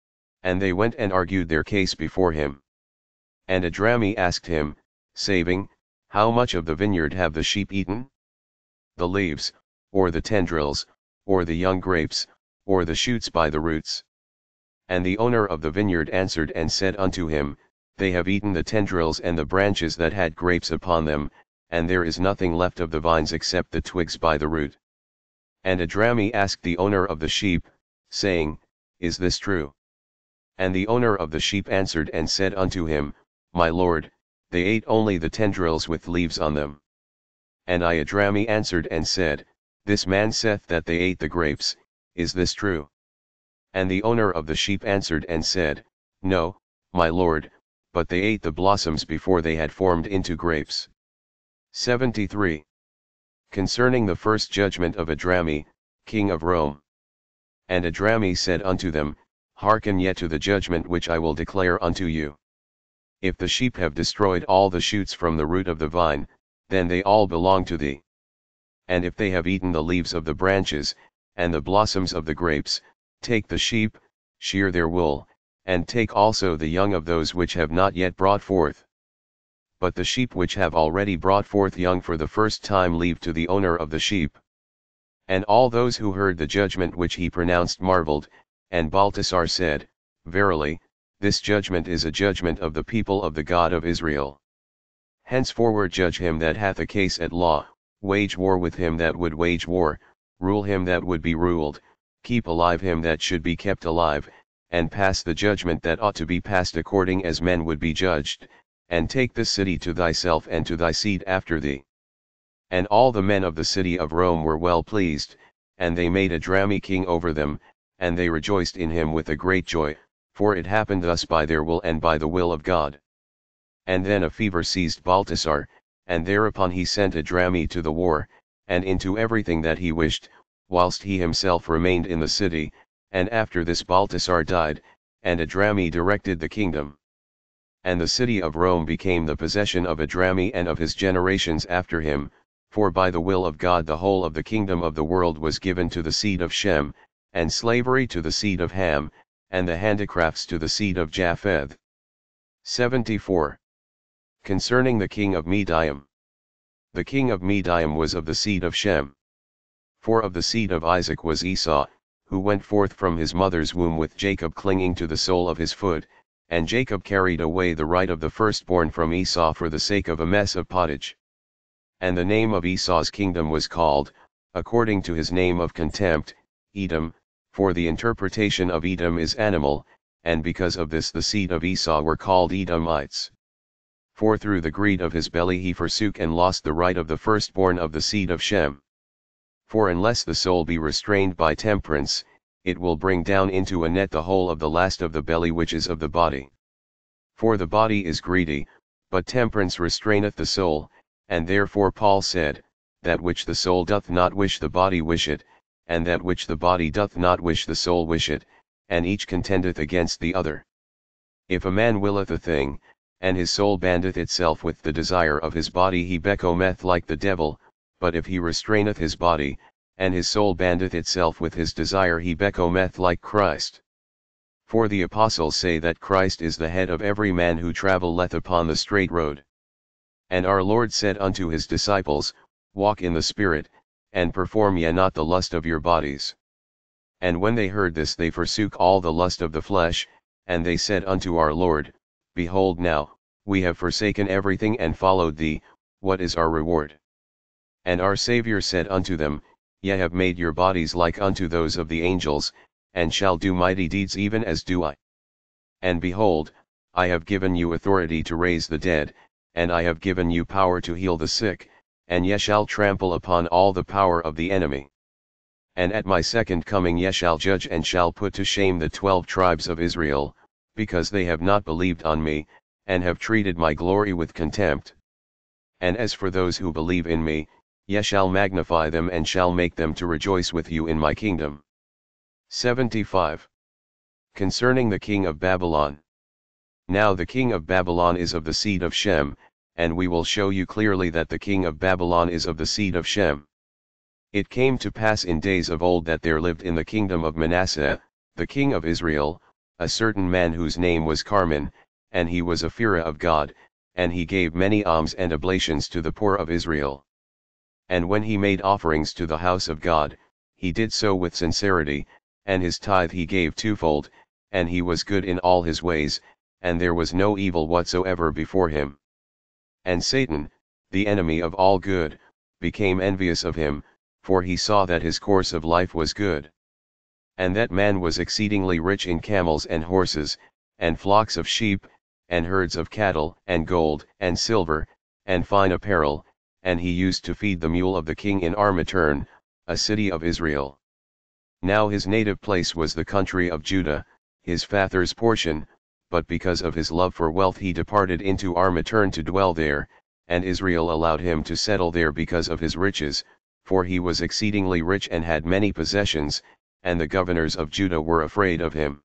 And they went and argued their case before him. And Adrami asked him, saying, How much of the vineyard have the sheep eaten? The leaves, or the tendrils, or the young grapes, or the shoots by the roots? And the owner of the vineyard answered and said unto him, They have eaten the tendrils and the branches that had grapes upon them, and there is nothing left of the vines except the twigs by the root. And Adrami asked the owner of the sheep, saying, Is this true? And the owner of the sheep answered and said unto him, My lord, they ate only the tendrils with leaves on them. And I Adrami answered and said, This man saith that they ate the grapes, is this true? And the owner of the sheep answered and said, No, my lord, but they ate the blossoms before they had formed into grapes. seventy-three. Concerning the first judgment of Adrami, king of Rome. And Adrami said unto them, Hearken yet to the judgment which I will declare unto you. If the sheep have destroyed all the shoots from the root of the vine, then they all belong to thee. And if they have eaten the leaves of the branches, and the blossoms of the grapes, take the sheep, shear their wool, and take also the young of those which have not yet brought forth. But the sheep which have already brought forth young for the first time leave to the owner of the sheep. And all those who heard the judgment which he pronounced marveled, and Baltasar said, Verily, this judgment is a judgment of the people of the God of Israel. Henceforward judge him that hath a case at law, wage war with him that would wage war, rule him that would be ruled, keep alive him that should be kept alive, and pass the judgment that ought to be passed according as men would be judged, and take the city to thyself and to thy seed after thee. And all the men of the city of Rome were well pleased, and they made Adrami king over them, and they rejoiced in him with a great joy, for it happened thus by their will and by the will of God. And then a fever seized Baltasar, and thereupon he sent Adrami to the war, and into everything that he wished, whilst he himself remained in the city, and after this Baltasar died, and Adrami directed the kingdom. And the city of Rome became the possession of Adrami and of his generations after him, for by the will of God the whole of the kingdom of the world was given to the seed of Shem, and slavery to the seed of Ham, and the handicrafts to the seed of Japheth. seventy-four. Concerning the king of Medium. The king of Medium was of the seed of Shem. For of the seed of Isaac was Esau, who went forth from his mother's womb with Jacob clinging to the sole of his foot, and Jacob carried away the right of the firstborn from Esau for the sake of a mess of pottage. And the name of Esau's kingdom was called, according to his name of contempt, Edom, for the interpretation of Edom is animal, and because of this the seed of Esau were called Edomites. For through the greed of his belly he forsook and lost the right of the firstborn of the seed of Shem. For unless the soul be restrained by temperance, it will bring down into a net the whole of the last of the belly which is of the body. For the body is greedy, but temperance restraineth the soul, and therefore Paul said, That which the soul doth not wish the body wish it, and that which the body doth not wish the soul wish it, and each contendeth against the other. If a man willeth a thing, and his soul bandeth itself with the desire of his body, he becometh like the devil, but if he restraineth his body, and his soul bandeth itself with his desire, he becometh like Christ. For the apostles say that Christ is the head of every man who travelleth upon the straight road. And our Lord said unto his disciples, Walk in the Spirit, and perform ye not the lust of your bodies. And when they heard this they forsook all the lust of the flesh, and they said unto our Lord, Behold now, we have forsaken everything and followed thee, what is our reward? And our Saviour said unto them, Ye have made your bodies like unto those of the angels, and shall do mighty deeds even as do I. And behold, I have given you authority to raise the dead, and I have given you power to heal the sick, and ye shall trample upon all the power of the enemy. And at my second coming ye shall judge and shall put to shame the twelve tribes of Israel, because they have not believed on me, and have treated my glory with contempt. And as for those who believe in me, ye shall magnify them and shall make them to rejoice with you in my kingdom. seventy-five. Concerning the king of Babylon. Now the king of Babylon is of the seed of Shem, and we will show you clearly that the king of Babylon is of the seed of Shem. It came to pass in days of old that there lived in the kingdom of Manasseh, the king of Israel, a certain man whose name was Carmon, and he was a fearer of God, and he gave many alms and oblations to the poor of Israel. And when he made offerings to the house of God, he did so with sincerity, and his tithe he gave twofold, and he was good in all his ways, and there was no evil whatsoever before him. And Satan, the enemy of all good, became envious of him, for he saw that his course of life was good. And that man was exceedingly rich in camels and horses, and flocks of sheep, and herds of cattle, and gold, and silver, and fine apparel, and he used to feed the mule of the king in Armatern, a city of Israel. Now his native place was the country of Judah, his father's portion, but because of his love for wealth he departed into Armatern to dwell there, and Israel allowed him to settle there because of his riches, for he was exceedingly rich and had many possessions, and the governors of Judah were afraid of him.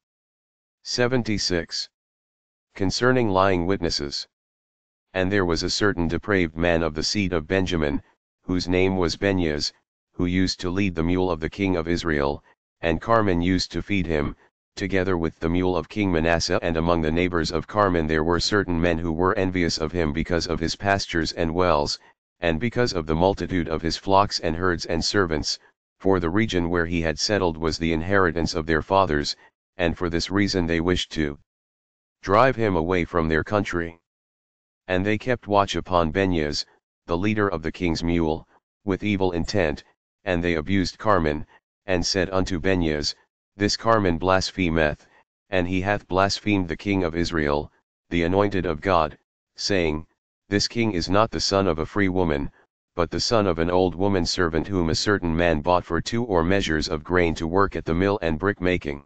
seventy-six. Concerning lying witnesses. And there was a certain depraved man of the seed of Benjamin, whose name was Benaiah, who used to lead the mule of the king of Israel, and Carmen used to feed him, together with the mule of King Manasseh. And among the neighbors of Carmen there were certain men who were envious of him because of his pastures and wells, and because of the multitude of his flocks and herds and servants, for the region where he had settled was the inheritance of their fathers, and for this reason they wished to drive him away from their country. And they kept watch upon Benaiah, the leader of the king's mule, with evil intent, and they abused Carmen, and said unto Benaiah, This Carmen blasphemeth, and he hath blasphemed the king of Israel, the anointed of God, saying, This king is not the son of a free woman, but the son of an old woman servant whom a certain man bought for two or measures of grain to work at the mill and brick making.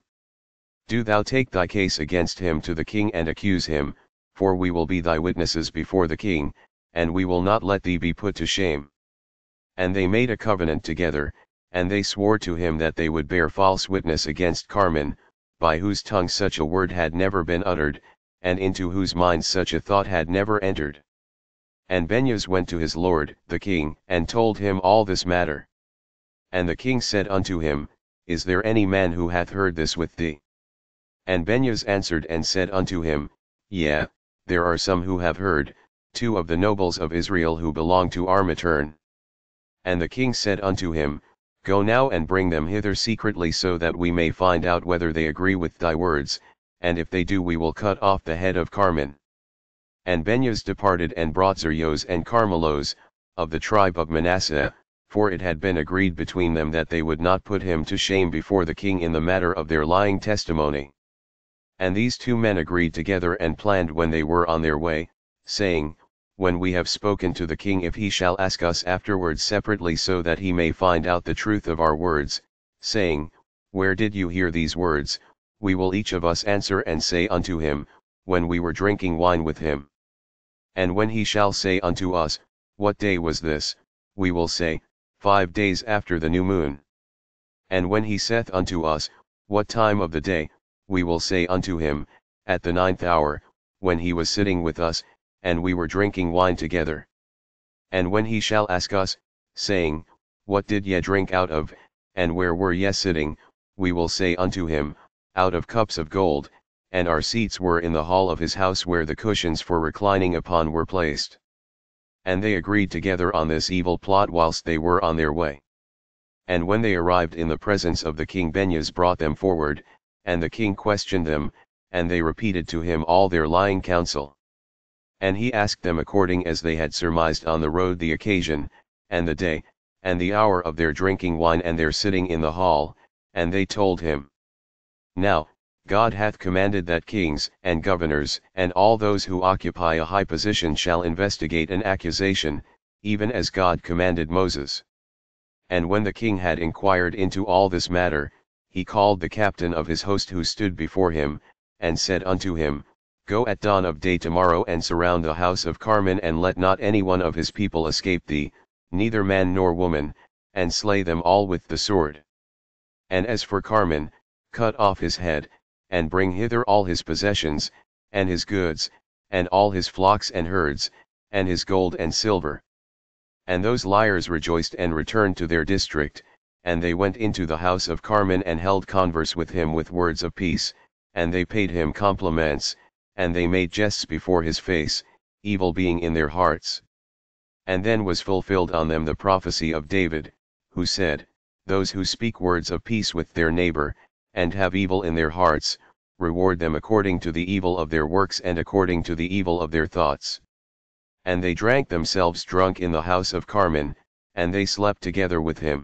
Do thou take thy case against him to the king and accuse him, for we will be thy witnesses before the king, and we will not let thee be put to shame. And they made a covenant together, and they swore to him that they would bear false witness against Carmen, by whose tongue such a word had never been uttered, and into whose mind such a thought had never entered. And Benaiah went to his lord, the king, and told him all this matter. And the king said unto him, Is there any man who hath heard this with thee? And Benaiah answered and said unto him, Yea, there are some who have heard, two of the nobles of Israel who belong to Armatern. And the king said unto him, Go now and bring them hither secretly so that we may find out whether they agree with thy words, and if they do we will cut off the head of Carmen. And Benaiah departed and brought Zerzos and Carmelos, of the tribe of Manasseh, for it had been agreed between them that they would not put him to shame before the king in the matter of their lying testimony. And these two men agreed together and planned when they were on their way, saying, When we have spoken to the king, if he shall ask us afterwards separately so that he may find out the truth of our words, saying, Where did you hear these words, we will each of us answer and say unto him, When we were drinking wine with him. And when he shall say unto us, What day was this, we will say, Five days after the new moon. And when he saith unto us, What time of the day, we will say unto him, At the ninth hour, when he was sitting with us, and we were drinking wine together. And when he shall ask us, saying, What did ye drink out of, and where were ye sitting, we will say unto him, Out of cups of gold, and our seats were in the hall of his house where the cushions for reclining upon were placed. And they agreed together on this evil plot whilst they were on their way. And when they arrived in the presence of the king, Benaiah brought them forward, and the king questioned them, and they repeated to him all their lying counsel. And he asked them according as they had surmised on the road the occasion, and the day, and the hour of their drinking wine and their sitting in the hall, and they told him. Now, God hath commanded that kings, and governors, and all those who occupy a high position shall investigate an accusation, even as God commanded Moses. And when the king had inquired into all this matter, he called the captain of his host who stood before him, and said unto him, Go at dawn of day tomorrow and surround the house of Carmen, and let not any one of his people escape thee, neither man nor woman, and slay them all with the sword. And as for Carmen, cut off his head, and bring hither all his possessions, and his goods, and all his flocks and herds, and his gold and silver. And those liars rejoiced and returned to their district, and they went into the house of Carmen and held converse with him with words of peace, and they paid him compliments, and they made jests before his face, evil being in their hearts. And then was fulfilled on them the prophecy of David, who said, Those who speak words of peace with their neighbor, and have evil in their hearts, reward them according to the evil of their works and according to the evil of their thoughts. And they drank themselves drunk in the house of Carmen, and they slept together with him.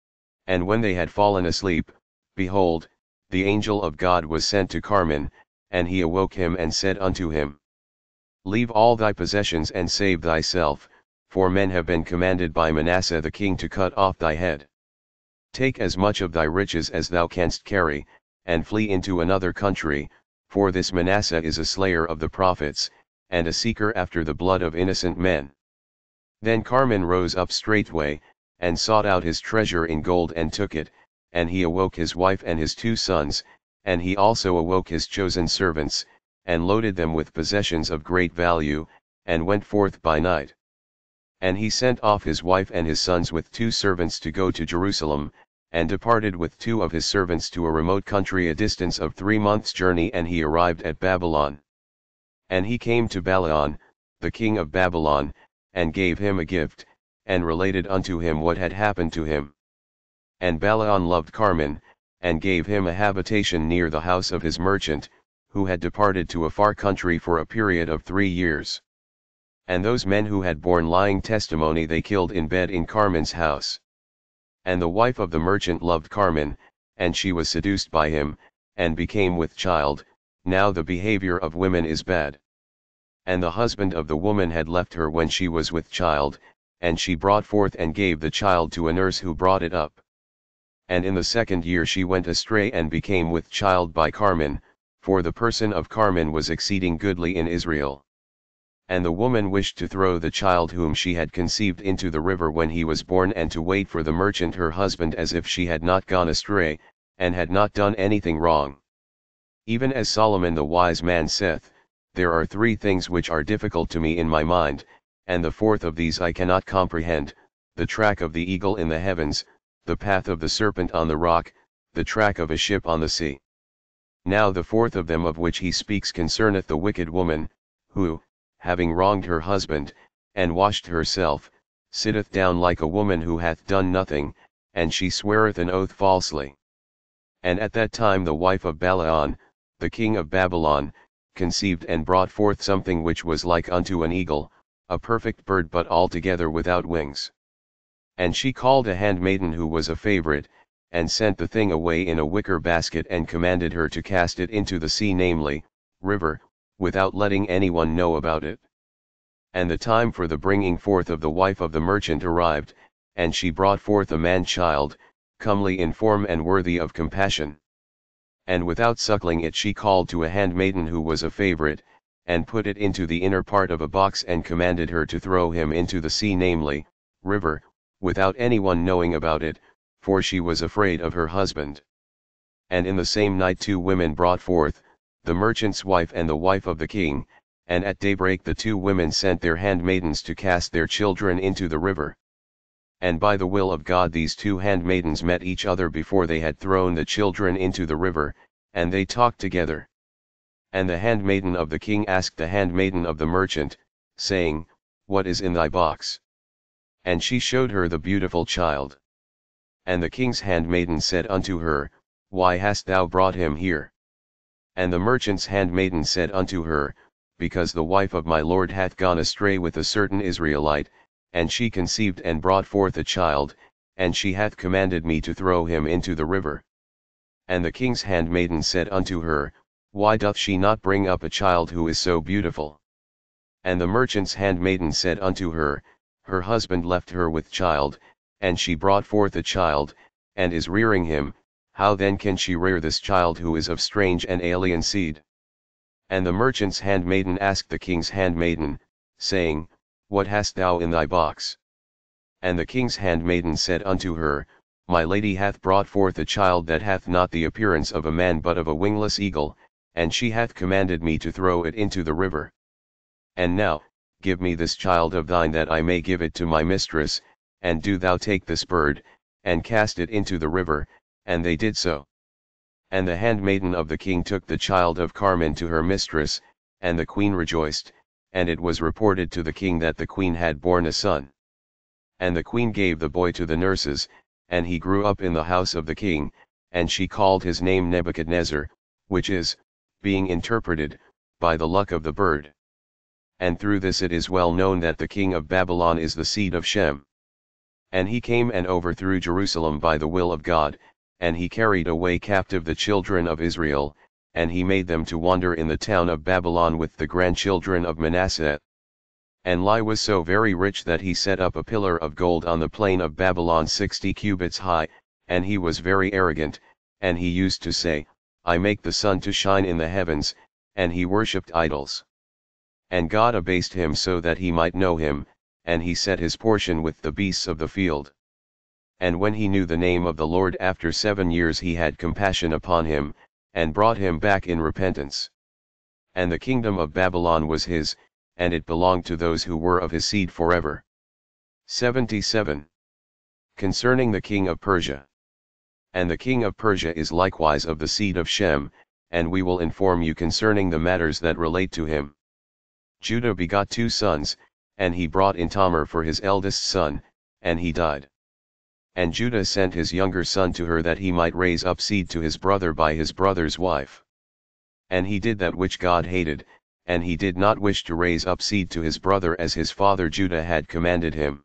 And when they had fallen asleep, behold, the angel of God was sent to Carmen, and he awoke him and said unto him, Leave all thy possessions and save thyself, for men have been commanded by Manasseh the king to cut off thy head. Take as much of thy riches as thou canst carry, and flee into another country, for this Manasseh is a slayer of the prophets, and a seeker after the blood of innocent men. Then Carmen rose up straightway, and sought out his treasure in gold and took it, and he awoke his wife and his two sons, and he also awoke his chosen servants, and loaded them with possessions of great value, and went forth by night. And he sent off his wife and his sons with two servants to go to Jerusalem, and departed with two of his servants to a remote country a distance of three months' journey, and he arrived at Babylon. And he came to Balaam, the king of Babylon, and gave him a gift, and related unto him what had happened to him. And Balaam loved Carmen, and gave him a habitation near the house of his merchant, who had departed to a far country for a period of three years. And those men who had borne lying testimony they killed in bed in Carmen's house. And the wife of the merchant loved Carmen, and she was seduced by him, and became with child. Now the behavior of women is bad. And the husband of the woman had left her when she was with child, and she brought forth and gave the child to a nurse who brought it up. And in the second year she went astray and became with child by Carmen, for the person of Carmen was exceeding goodly in Israel. And the woman wished to throw the child whom she had conceived into the river when he was born, and to wait for the merchant her husband, as if she had not gone astray, and had not done anything wrong. Even as Solomon the wise man saith, There are three things which are difficult to me in my mind, and the fourth of these I cannot comprehend, the track of the eagle in the heavens, the path of the serpent on the rock, the track of a ship on the sea. Now the fourth of them of which he speaks concerneth the wicked woman, who, having wronged her husband, and washed herself, sitteth down like a woman who hath done nothing, and she sweareth an oath falsely. And at that time the wife of Balaam, the king of Babylon, conceived and brought forth something which was like unto an eagle, a perfect bird but altogether without wings. And she called a handmaiden who was a favorite, and sent the thing away in a wicker basket, and commanded her to cast it into the sea, namely, river, without letting anyone know about it. And the time for the bringing forth of the wife of the merchant arrived, and she brought forth a man-child, comely in form and worthy of compassion. And without suckling it she called to a handmaiden who was a favorite, and put it into the inner part of a box, and commanded her to throw him into the sea, namely, river, without anyone knowing about it, for she was afraid of her husband. And in the same night two women brought forth, the merchant's wife and the wife of the king, and at daybreak the two women sent their handmaidens to cast their children into the river. And by the will of God these two handmaidens met each other before they had thrown the children into the river, and they talked together. And the handmaiden of the king asked the handmaiden of the merchant, saying, What is in thy box? And she showed her the beautiful child. And the king's handmaiden said unto her, Why hast thou brought him here? And the merchant's handmaiden said unto her, Because the wife of my lord hath gone astray with a certain Israelite, and she conceived and brought forth a child, and she hath commanded me to throw him into the river. And the king's handmaiden said unto her, Why doth she not bring up a child who is so beautiful? And the merchant's handmaiden said unto her, Her husband left her with child, and she brought forth a child, and is rearing him. How then can she rear this child who is of strange and alien seed? And the merchant's handmaiden asked the king's handmaiden, saying, What hast thou in thy box? And the king's handmaiden said unto her, My lady hath brought forth a child that hath not the appearance of a man but of a wingless eagle, and she hath commanded me to throw it into the river. And now, give me this child of thine that I may give it to my mistress, and do thou take this bird, and cast it into the river. And they did so. And the handmaiden of the king took the child of Carmen to her mistress, and the queen rejoiced, and it was reported to the king that the queen had borne a son. And the queen gave the boy to the nurses, and he grew up in the house of the king, and she called his name Nebuchadnezzar, which is, being interpreted, by the luck of the bird. And through this it is well known that the king of Babylon is the seed of Shem. And he came and overthrew Jerusalem by the will of God, and he carried away captive the children of Israel, and he made them to wander in the town of Babylon with the grandchildren of Manasseh. And Li was so very rich that he set up a pillar of gold on the plain of Babylon sixty cubits high, and he was very arrogant, and he used to say, I make the sun to shine in the heavens, and he worshipped idols. And God abased him so that he might know him, and he set his portion with the beasts of the field. And when he knew the name of the Lord after seven years he had compassion upon him, and brought him back in repentance. And the kingdom of Babylon was his, and it belonged to those who were of his seed forever. seventy-seven. Concerning the king of Persia. And the king of Persia is likewise of the seed of Shem, and we will inform you concerning the matters that relate to him. Judah begot two sons, and he brought in Tamar for his eldest son, and he died. And Judah sent his younger son to her that he might raise up seed to his brother by his brother's wife. And he did that which God hated, and he did not wish to raise up seed to his brother as his father Judah had commanded him.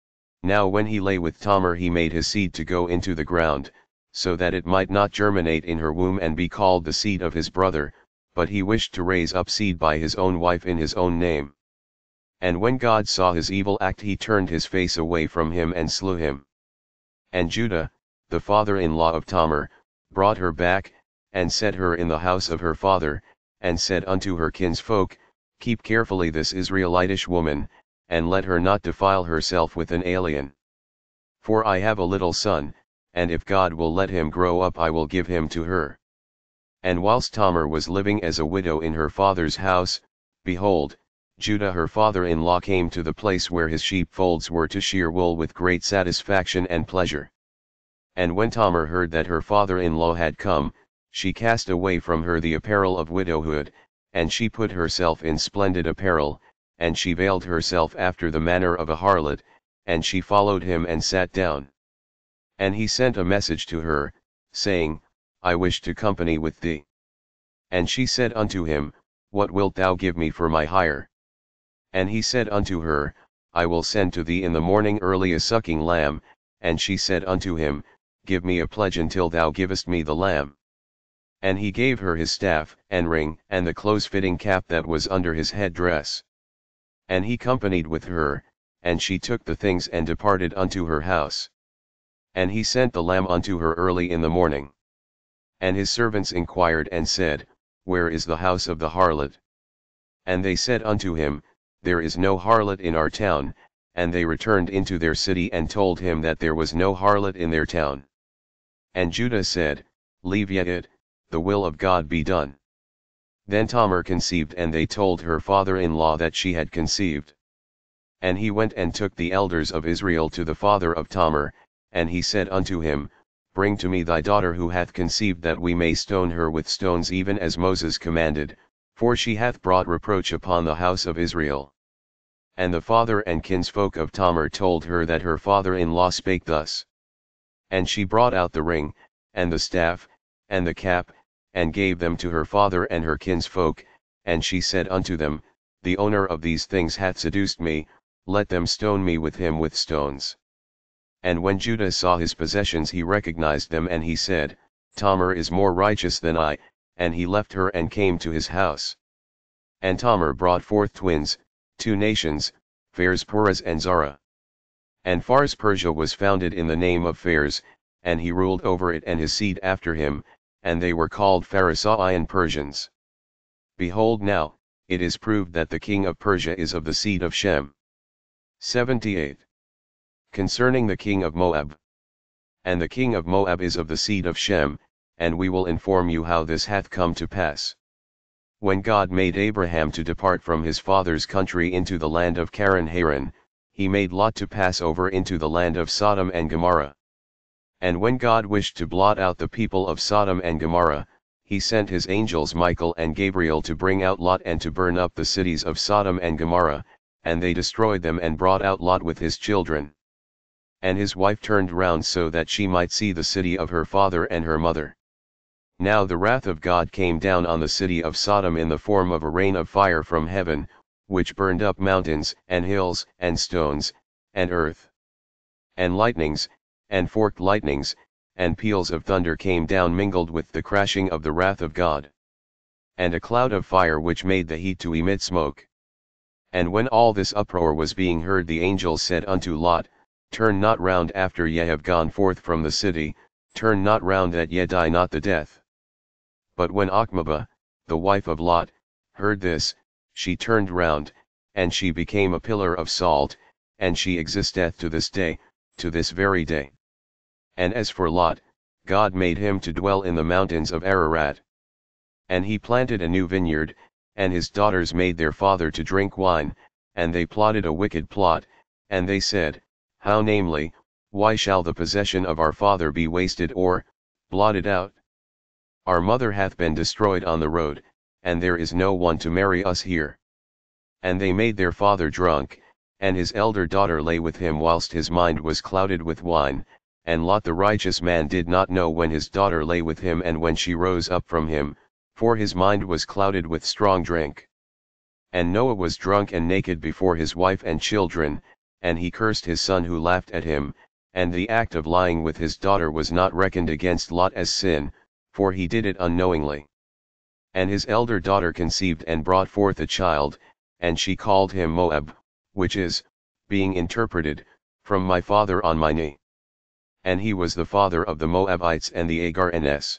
Now when he lay with Tamar he made his seed to go into the ground, so that it might not germinate in her womb and be called the seed of his brother, but he wished to raise up seed by his own wife in his own name. And when God saw his evil act he turned his face away from him and slew him. And Judah, the father-in-law of Tamar, brought her back, and set her in the house of her father, and said unto her kinsfolk, Keep carefully this Israelitish woman, and let her not defile herself with an alien. For I have a little son, and if God will let him grow up I will give him to her. And whilst Tamar was living as a widow in her father's house, behold, Judah her father-in-law came to the place where his sheepfolds were to shear wool with great satisfaction and pleasure. And when Tamar heard that her father-in-law had come, she cast away from her the apparel of widowhood, and she put herself in splendid apparel, and she veiled herself after the manner of a harlot, and she followed him and sat down. And he sent a message to her, saying, I wish to company with thee. And she said unto him, What wilt thou give me for my hire? And he said unto her, I will send to thee in the morning early a sucking lamb, and she said unto him, Give me a pledge until thou givest me the lamb. And he gave her his staff, and ring, and the close-fitting cap that was under his head dress. And he companied with her, and she took the things and departed unto her house. And he sent the lamb unto her early in the morning. And his servants inquired and said, Where is the house of the harlot? And they said unto him, There is no harlot in our town, and they returned into their city and told him that there was no harlot in their town. And Judah said, Leave yet it, the will of God be done. Then Tamar conceived, and they told her father-in-law that she had conceived. And he went and took the elders of Israel to the father of Tamar, and he said unto him, Bring to me thy daughter who hath conceived, that we may stone her with stones even as Moses commanded, for she hath brought reproach upon the house of Israel. And the father and kinsfolk of Tamar told her that her father-in-law spake thus. And she brought out the ring, and the staff, and the cap, and gave them to her father and her kinsfolk, and she said unto them, The owner of these things hath seduced me, let them stone me with him with stones. And when Judah saw his possessions he recognized them, and he said, Tamar is more righteous than I, and he left her and came to his house. And Tamar brought forth twins, two nations, Phares Perez and Zara. And Phares Persia was founded in the name of Phares, and he ruled over it and his seed after him, and they were called Pharisaian Persians. Behold now, it is proved that the king of Persia is of the seed of Shem. seventy-eight. Concerning the king of Moab. And the king of Moab is of the seed of Shem, and we will inform you how this hath come to pass. When God made Abraham to depart from his father's country into the land of Charan-Haran, he made Lot to pass over into the land of Sodom and Gomorrah. And when God wished to blot out the people of Sodom and Gomorrah, he sent his angels Michael and Gabriel to bring out Lot and to burn up the cities of Sodom and Gomorrah, and they destroyed them and brought out Lot with his children. And his wife turned round so that she might see the city of her father and her mother. Now the wrath of God came down on the city of Sodom in the form of a rain of fire from heaven, which burned up mountains, and hills, and stones, and earth. And lightnings, and forked lightnings, and peals of thunder came down mingled with the crashing of the wrath of God. And a cloud of fire which made the heat to emit smoke. And when all this uproar was being heard, the angels said unto Lot, Turn not round after ye have gone forth from the city, turn not round that ye die not the death. But when Achmabah, the wife of Lot, heard this, she turned round, and she became a pillar of salt, and she existeth to this day, to this very day. And as for Lot, God made him to dwell in the mountains of Ararat. And he planted a new vineyard, and his daughters made their father to drink wine, and they plotted a wicked plot, and they said, How namely, why shall the possession of our father be wasted or, blotted out? Our mother hath been destroyed on the road, and there is no one to marry us here. And they made their father drunk, and his elder daughter lay with him whilst his mind was clouded with wine, and Lot the righteous man did not know when his daughter lay with him and when she rose up from him, for his mind was clouded with strong drink. And Noah was drunk and naked before his wife and children, and he cursed his son who laughed at him, and the act of lying with his daughter was not reckoned against Lot as sin, for he did it unknowingly. And his elder daughter conceived and brought forth a child, and she called him Moab, which is, being interpreted, from my father on my knee. And he was the father of the Moabites and the Agarnes.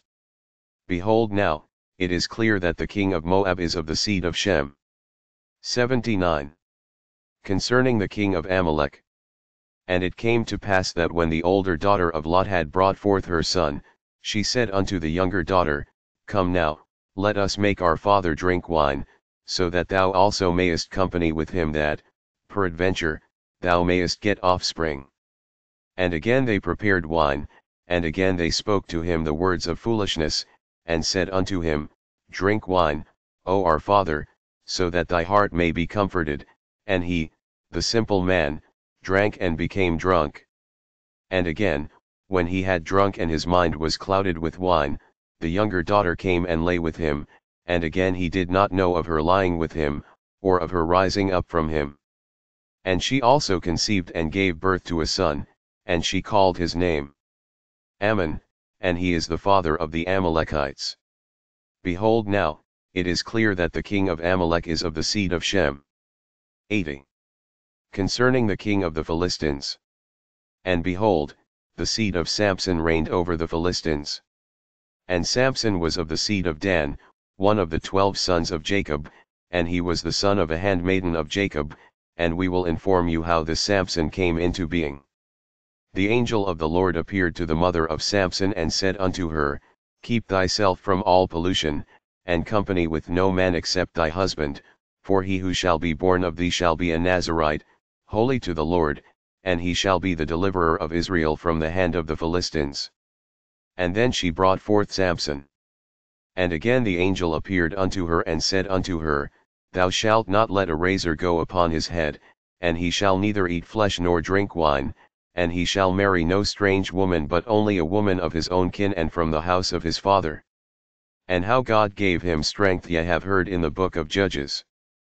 Behold now, it is clear that the king of Moab is of the seed of Shem. seventy-nine. Concerning the king of Amalek. And it came to pass that when the older daughter of Lot had brought forth her son, she said unto the younger daughter, Come now, let us make our father drink wine, so that thou also mayest company with him that, peradventure, thou mayest get offspring. And again they prepared wine, and again they spoke to him the words of foolishness, and said unto him, Drink wine, O our father, so that thy heart may be comforted, and he, the simple man, drank and became drunk. And again, when he had drunk and his mind was clouded with wine, the younger daughter came and lay with him, and again he did not know of her lying with him, or of her rising up from him. And she also conceived and gave birth to a son, and she called his name Ammon, and he is the father of the Amalekites. Behold now, it is clear that the king of Amalek is of the seed of Shem. eighty. Concerning the king of the Philistines. And behold, the seed of Samson reigned over the Philistines. And Samson was of the seed of Dan, one of the twelve sons of Jacob, and he was the son of a handmaiden of Jacob, and we will inform you how this Samson came into being. The angel of the Lord appeared to the mother of Samson and said unto her, Keep thyself from all pollution, and company with no man except thy husband, for he who shall be born of thee shall be a Nazarite, holy to the Lord, and he shall be the deliverer of Israel from the hand of the Philistines. And then she brought forth Samson. And again the angel appeared unto her and said unto her, Thou shalt not let a razor go upon his head, and he shall neither eat flesh nor drink wine, and he shall marry no strange woman but only a woman of his own kin and from the house of his father. And how God gave him strength ye have heard in the book of Judges.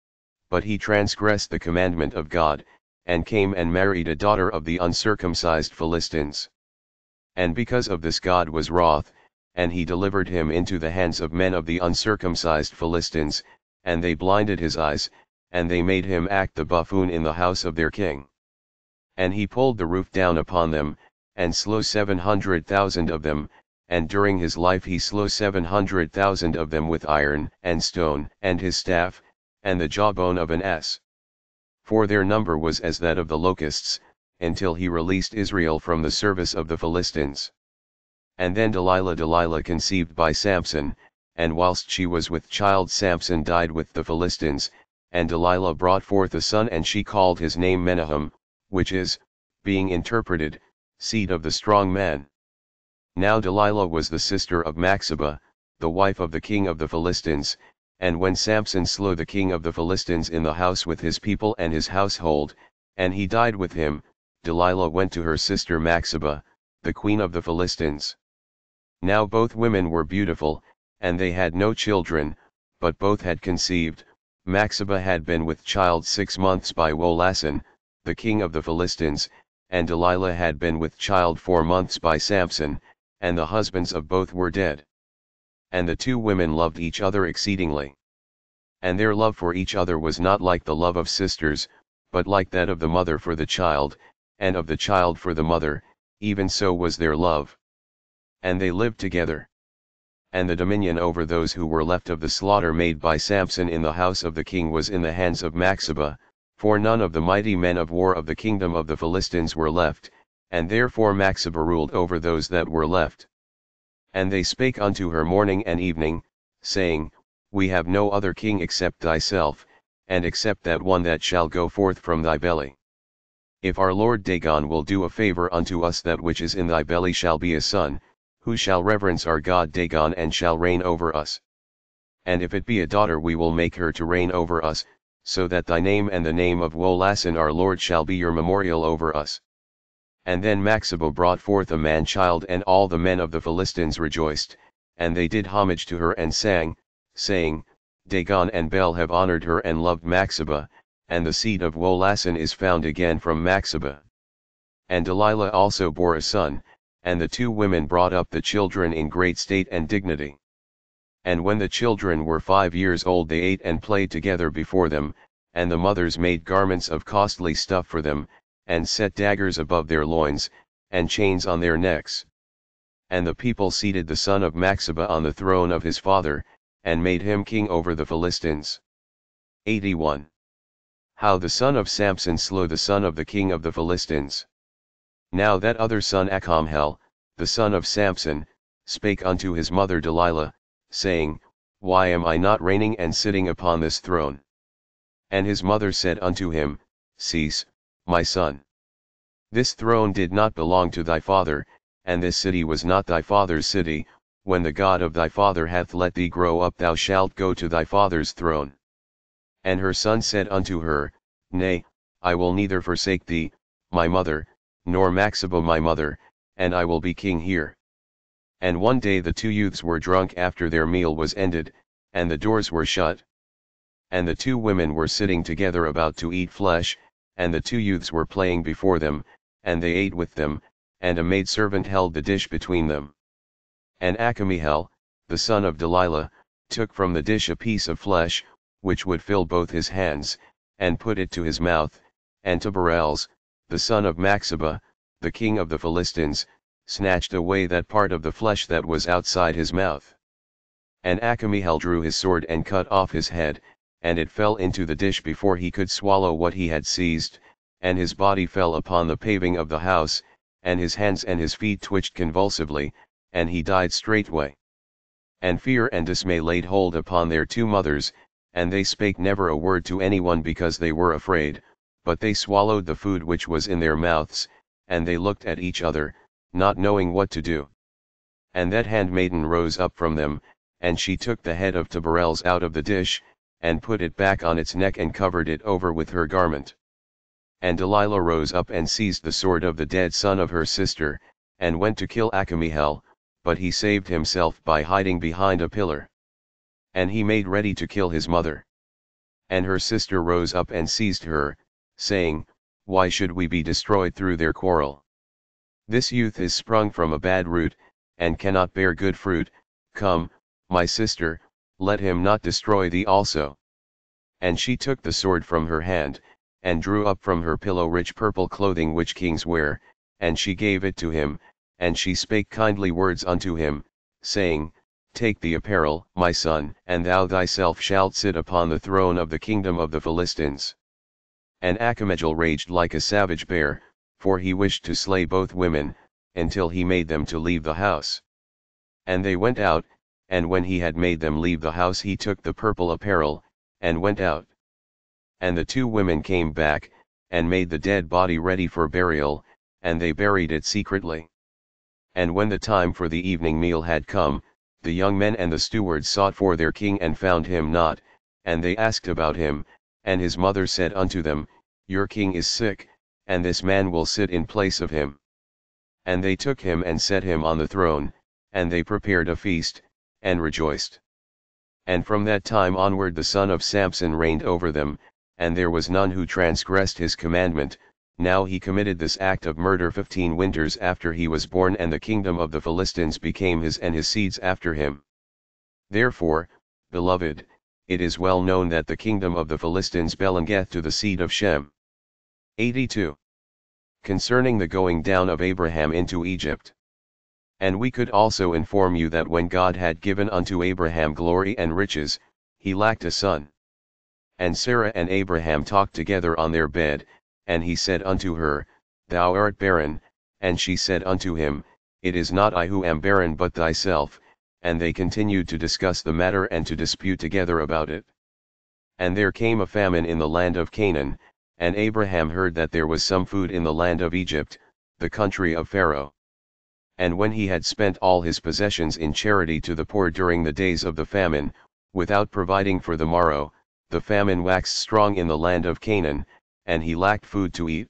But he transgressed the commandment of God, and came and married a daughter of the uncircumcised Philistines. And because of this God was wroth, and he delivered him into the hands of men of the uncircumcised Philistines, and they blinded his eyes, and they made him act the buffoon in the house of their king. And he pulled the roof down upon them, and slew seven hundred thousand of them, and during his life he slew seven hundred thousand of them with iron and stone and his staff, and the jawbone of an ass. For their number was as that of the locusts, until he released Israel from the service of the Philistines. And then Delilah Delilah conceived by Samson, and whilst she was with child Samson died with the Philistines, and Delilah brought forth a son and she called his name Menahem, which is, being interpreted, seed of the strong man. Now Delilah was the sister of Maxibah, the wife of the king of the Philistines. And when Samson slew the king of the Philistines in the house with his people and his household, and he died with him, Delilah went to her sister Maxibah, the queen of the Philistines. Now both women were beautiful, and they had no children, but both had conceived. Maxibah had been with child six months by Wolasan, the king of the Philistines, and Delilah had been with child four months by Samson, and the husbands of both were dead. And the two women loved each other exceedingly. And their love for each other was not like the love of sisters, but like that of the mother for the child, and of the child for the mother, even so was their love. And they lived together. And the dominion over those who were left of the slaughter made by Samson in the house of the king was in the hands of Maxibah, for none of the mighty men of war of the kingdom of the Philistines were left, and therefore Maxibah ruled over those that were left. And they spake unto her morning and evening, saying, We have no other king except thyself, and except that one that shall go forth from thy belly. If our lord Dagon will do a favor unto us, that which is in thy belly shall be a son, who shall reverence our God Dagon and shall reign over us. And if it be a daughter, we will make her to reign over us, so that thy name and the name of Wolasan our lord shall be your memorial over us. And then Maxibah brought forth a man-child, and all the men of the Philistines rejoiced, and they did homage to her and sang, saying, Dagon and Bel have honored her and loved Maxibah, and the seed of Wolasan is found again from Maxibah. And Delilah also bore a son, and the two women brought up the children in great state and dignity. And when the children were five years old, they ate and played together before them, and the mothers made garments of costly stuff for them, and set daggers above their loins, and chains on their necks. And the people seated the son of Maxibah on the throne of his father, and made him king over the Philistines. eighty-one. How the son of Samson slew the son of the king of the Philistines. Now that other son Achamhel, the son of Samson, spake unto his mother Delilah, saying, Why am I not reigning and sitting upon this throne? And his mother said unto him, Cease, my son. This throne did not belong to thy father, and this city was not thy father's city. When the God of thy father hath let thee grow up, thou shalt go to thy father's throne. And her son said unto her, Nay, I will neither forsake thee, my mother, nor Maxibah my mother, and I will be king here. And one day the two youths were drunk after their meal was ended, and the doors were shut. And the two women were sitting together about to eat flesh, and the two youths were playing before them, and they ate with them, and a maidservant held the dish between them. And Achamhel, the son of Delilah, took from the dish a piece of flesh, which would fill both his hands, and put it to his mouth, and Tabarels, the son of Maxibah, the king of the Philistines, snatched away that part of the flesh that was outside his mouth. And Achamhel drew his sword and cut off his head, and it fell into the dish before he could swallow what he had seized, and his body fell upon the paving of the house, and his hands and his feet twitched convulsively, and he died straightway. And fear and dismay laid hold upon their two mothers, and they spake never a word to anyone because they were afraid, but they swallowed the food which was in their mouths, and they looked at each other, not knowing what to do. And that handmaiden rose up from them, and she took the head of Tabarels out of the dish, and put it back on its neck and covered it over with her garment. And Delilah rose up and seized the sword of the dead son of her sister, and went to kill Achamhel, but he saved himself by hiding behind a pillar. And he made ready to kill his mother. And her sister rose up and seized her, saying, Why should we be destroyed through their quarrel? This youth is sprung from a bad root, and cannot bear good fruit. Come, my sister, let him not destroy thee also. And she took the sword from her hand, and drew up from her pillow rich purple clothing which kings wear, and she gave it to him, and she spake kindly words unto him, saying, Take the apparel, my son, and thou thyself shalt sit upon the throne of the kingdom of the Philistines. And Achamhel raged like a savage bear, for he wished to slay both women, until he made them to leave the house. And they went out, and when he had made them leave the house, he took the purple apparel, and went out. And the two women came back, and made the dead body ready for burial, and they buried it secretly. And when the time for the evening meal had come, the young men and the stewards sought for their king and found him not, and they asked about him, and his mother said unto them, Your king is sick, and this man will sit in place of him. And they took him and set him on the throne, and they prepared a feast, and rejoiced. And from that time onward the son of Samson reigned over them, and there was none who transgressed his commandment. Now he committed this act of murder fifteen winters after he was born, and the kingdom of the Philistines became his and his seeds after him. Therefore, beloved, it is well known that the kingdom of the Philistines belongeth to the seed of Shem. eighty-two. Concerning the going down of Abraham into Egypt. And we could also inform you that when God had given unto Abraham glory and riches, he lacked a son. And Sarah and Abraham talked together on their bed, and he said unto her, Thou art barren, and she said unto him, It is not I who am barren but thyself, and they continued to discuss the matter and to dispute together about it. And there came a famine in the land of Canaan, and Abraham heard that there was some food in the land of Egypt, the country of Pharaoh. And when he had spent all his possessions in charity to the poor during the days of the famine, without providing for the morrow, the famine waxed strong in the land of Canaan, and he lacked food to eat.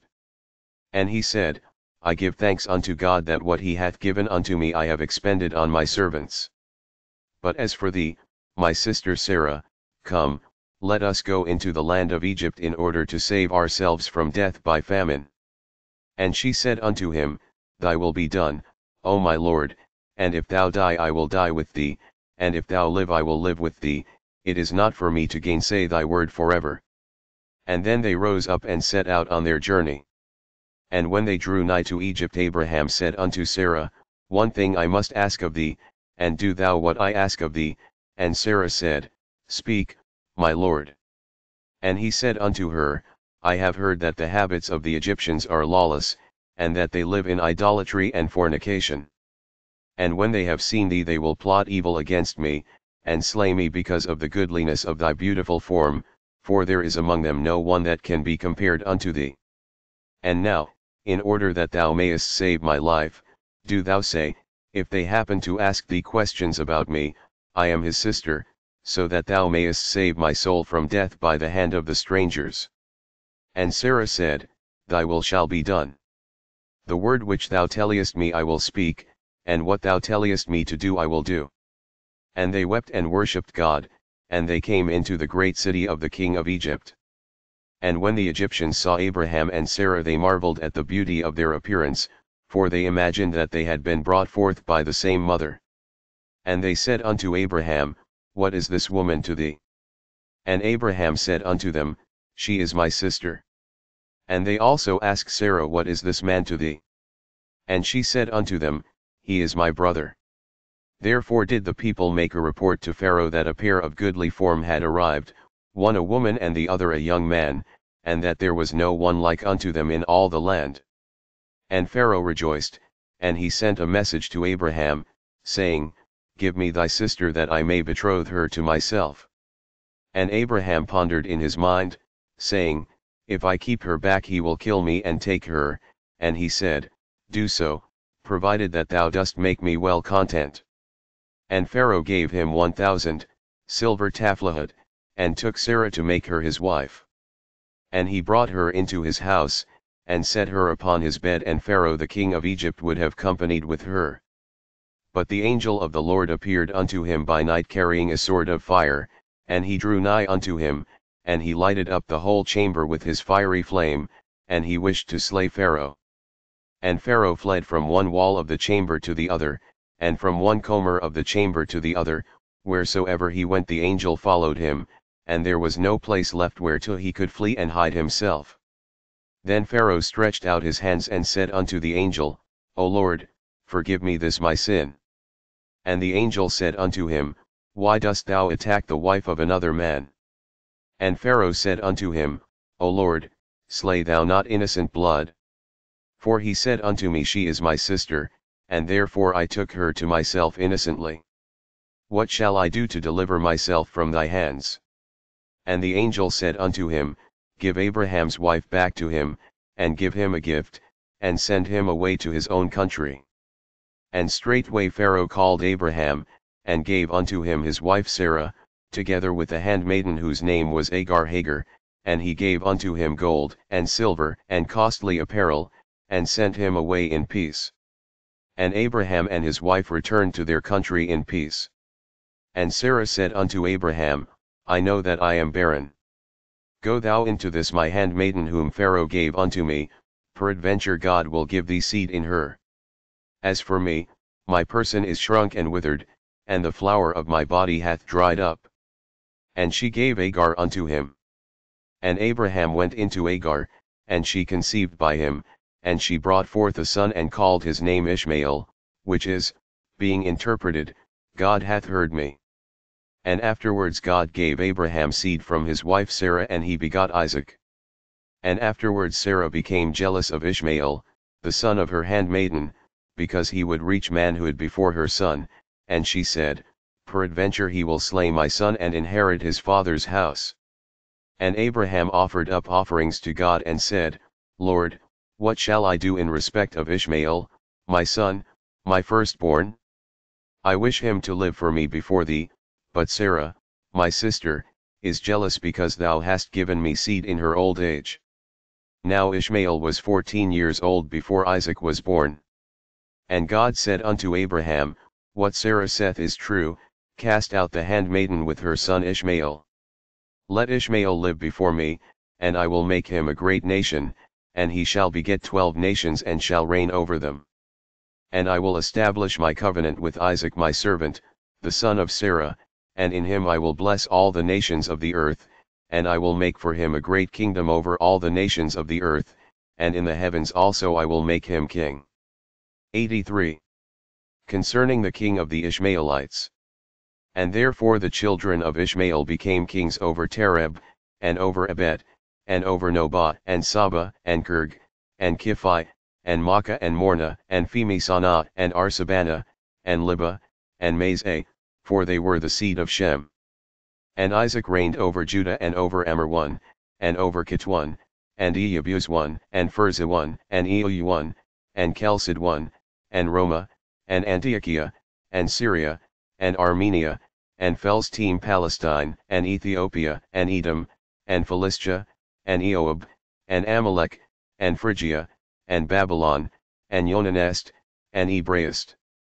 And he said, I give thanks unto God that what he hath given unto me I have expended on my servants. But as for thee, my sister Sarah, come, let us go into the land of Egypt in order to save ourselves from death by famine. And she said unto him, Thy will be done, O my Lord, and if thou die I will die with thee, and if thou live I will live with thee, it is not for me to gainsay thy word forever. And then they rose up and set out on their journey. And when they drew nigh to Egypt, Abraham said unto Sarah, One thing I must ask of thee, and do thou what I ask of thee. And Sarah said, Speak, my Lord. And he said unto her, I have heard that the habits of the Egyptians are lawless, and that they live in idolatry and fornication. And when they have seen thee they will plot evil against me, and slay me because of the goodliness of thy beautiful form, for there is among them no one that can be compared unto thee. And now, in order that thou mayest save my life, do thou say, if they happen to ask thee questions about me, I am his sister, so that thou mayest save my soul from death by the hand of the strangers. And Sarah said, Thy will shall be done. The word which thou tellest me I will speak, and what thou tellest me to do I will do. And they wept and worshipped God, and they came into the great city of the king of Egypt. And when the Egyptians saw Abraham and Sarah they marveled at the beauty of their appearance, for they imagined that they had been brought forth by the same mother. And they said unto Abraham, What is this woman to thee? And Abraham said unto them, She is my sister. And they also asked Sarah, What is this man to thee? And she said unto them, He is my brother. Therefore did the people make a report to Pharaoh that a pair of goodly form had arrived, one a woman and the other a young man, and that there was no one like unto them in all the land. And Pharaoh rejoiced, and he sent a message to Abraham, saying, Give me thy sister that I may betroth her to myself. And Abraham pondered in his mind, saying, If I keep her back he will kill me and take her, and he said, Do so, provided that thou dost make me well content. And Pharaoh gave him one thousand, silver taflahad, and took Sarah to make her his wife. And he brought her into his house, and set her upon his bed, and Pharaoh the king of Egypt would have companied with her. But the angel of the Lord appeared unto him by night carrying a sword of fire, and he drew nigh unto him, and he lighted up the whole chamber with his fiery flame, and he wished to slay Pharaoh. And Pharaoh fled from one wall of the chamber to the other, and from one corner of the chamber to the other, wheresoever he went the angel followed him, and there was no place left whereto he could flee and hide himself. Then Pharaoh stretched out his hands and said unto the angel, O Lord, forgive me this my sin. And the angel said unto him, Why dost thou attack the wife of another man? And Pharaoh said unto him, O Lord, slay thou not innocent blood. For he said unto me, She is my sister, and therefore I took her to myself innocently. What shall I do to deliver myself from thy hands? And the angel said unto him, Give Abraham's wife back to him, and give him a gift, and send him away to his own country. And straightway Pharaoh called Abraham, and gave unto him his wife Sarah, together with the handmaiden whose name was Agar Hagar, and he gave unto him gold and silver and costly apparel, and sent him away in peace. And Abraham and his wife returned to their country in peace. And Sarah said unto Abraham, I know that I am barren. Go thou into this my handmaiden whom Pharaoh gave unto me, peradventure God will give thee seed in her. As for me, my person is shrunk and withered, and the flower of my body hath dried up. And she gave Agar unto him. And Abraham went into Agar, and she conceived by him, and she brought forth a son and called his name Ishmael, which is, being interpreted, God hath heard me. And afterwards God gave Abraham seed from his wife Sarah, and he begot Isaac. And afterwards Sarah became jealous of Ishmael, the son of her handmaiden, because he would reach manhood before her son, and she said, Peradventure he will slay my son and inherit his father's house. And Abraham offered up offerings to God and said, Lord, what shall I do in respect of Ishmael, my son, my firstborn? I wish him to live for me before thee, but Sarah, my sister, is jealous because thou hast given me seed in her old age. Now Ishmael was fourteen years old before Isaac was born. And God said unto Abraham, What Sarah saith is true, cast out the handmaiden with her son Ishmael. Let Ishmael live before me, and I will make him a great nation, and he shall beget twelve nations and shall reign over them. And I will establish my covenant with Isaac my servant, the son of Sarah, and in him I will bless all the nations of the earth, and I will make for him a great kingdom over all the nations of the earth, and in the heavens also I will make him king. eighty-three. Concerning the king of the Ishmaelites. And therefore the children of Ishmael became kings over Tereb, and over Abed, and over Nobat, and Saba, and Kirg, and Kiphi, and Makkah, and Morna, and Phemisanah, and Arsabana, and Libah, and Mazah, for they were the seed of Shem. And Isaac reigned over Judah and over Amarwan, and over Kitwan, and Eabuzwan, and Pharzawon, and Euwan, and Chalcedwan, and Roma, and Antiochia, and Syria, and Armenia, and Philistine Palestine, and Ethiopia, and Edom, and Philistia, and Eob, and Amalek, and Phrygia, and Babylon, and Yonanest, and Ebraist.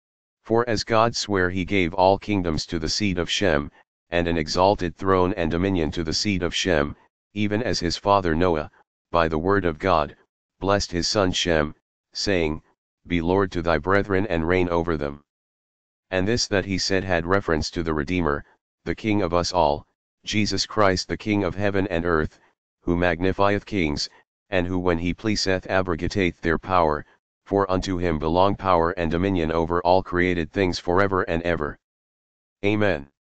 For as God sware he gave all kingdoms to the seed of Shem, and an exalted throne and dominion to the seed of Shem, even as his father Noah, by the word of God, blessed his son Shem, saying, Be Lord to thy brethren and reign over them. And this that he said had reference to the Redeemer, the King of us all, Jesus Christ the King of heaven and earth, who magnifieth kings, and who when he pleaseth abrogateth their power, for unto him belong power and dominion over all created things forever and ever. Amen.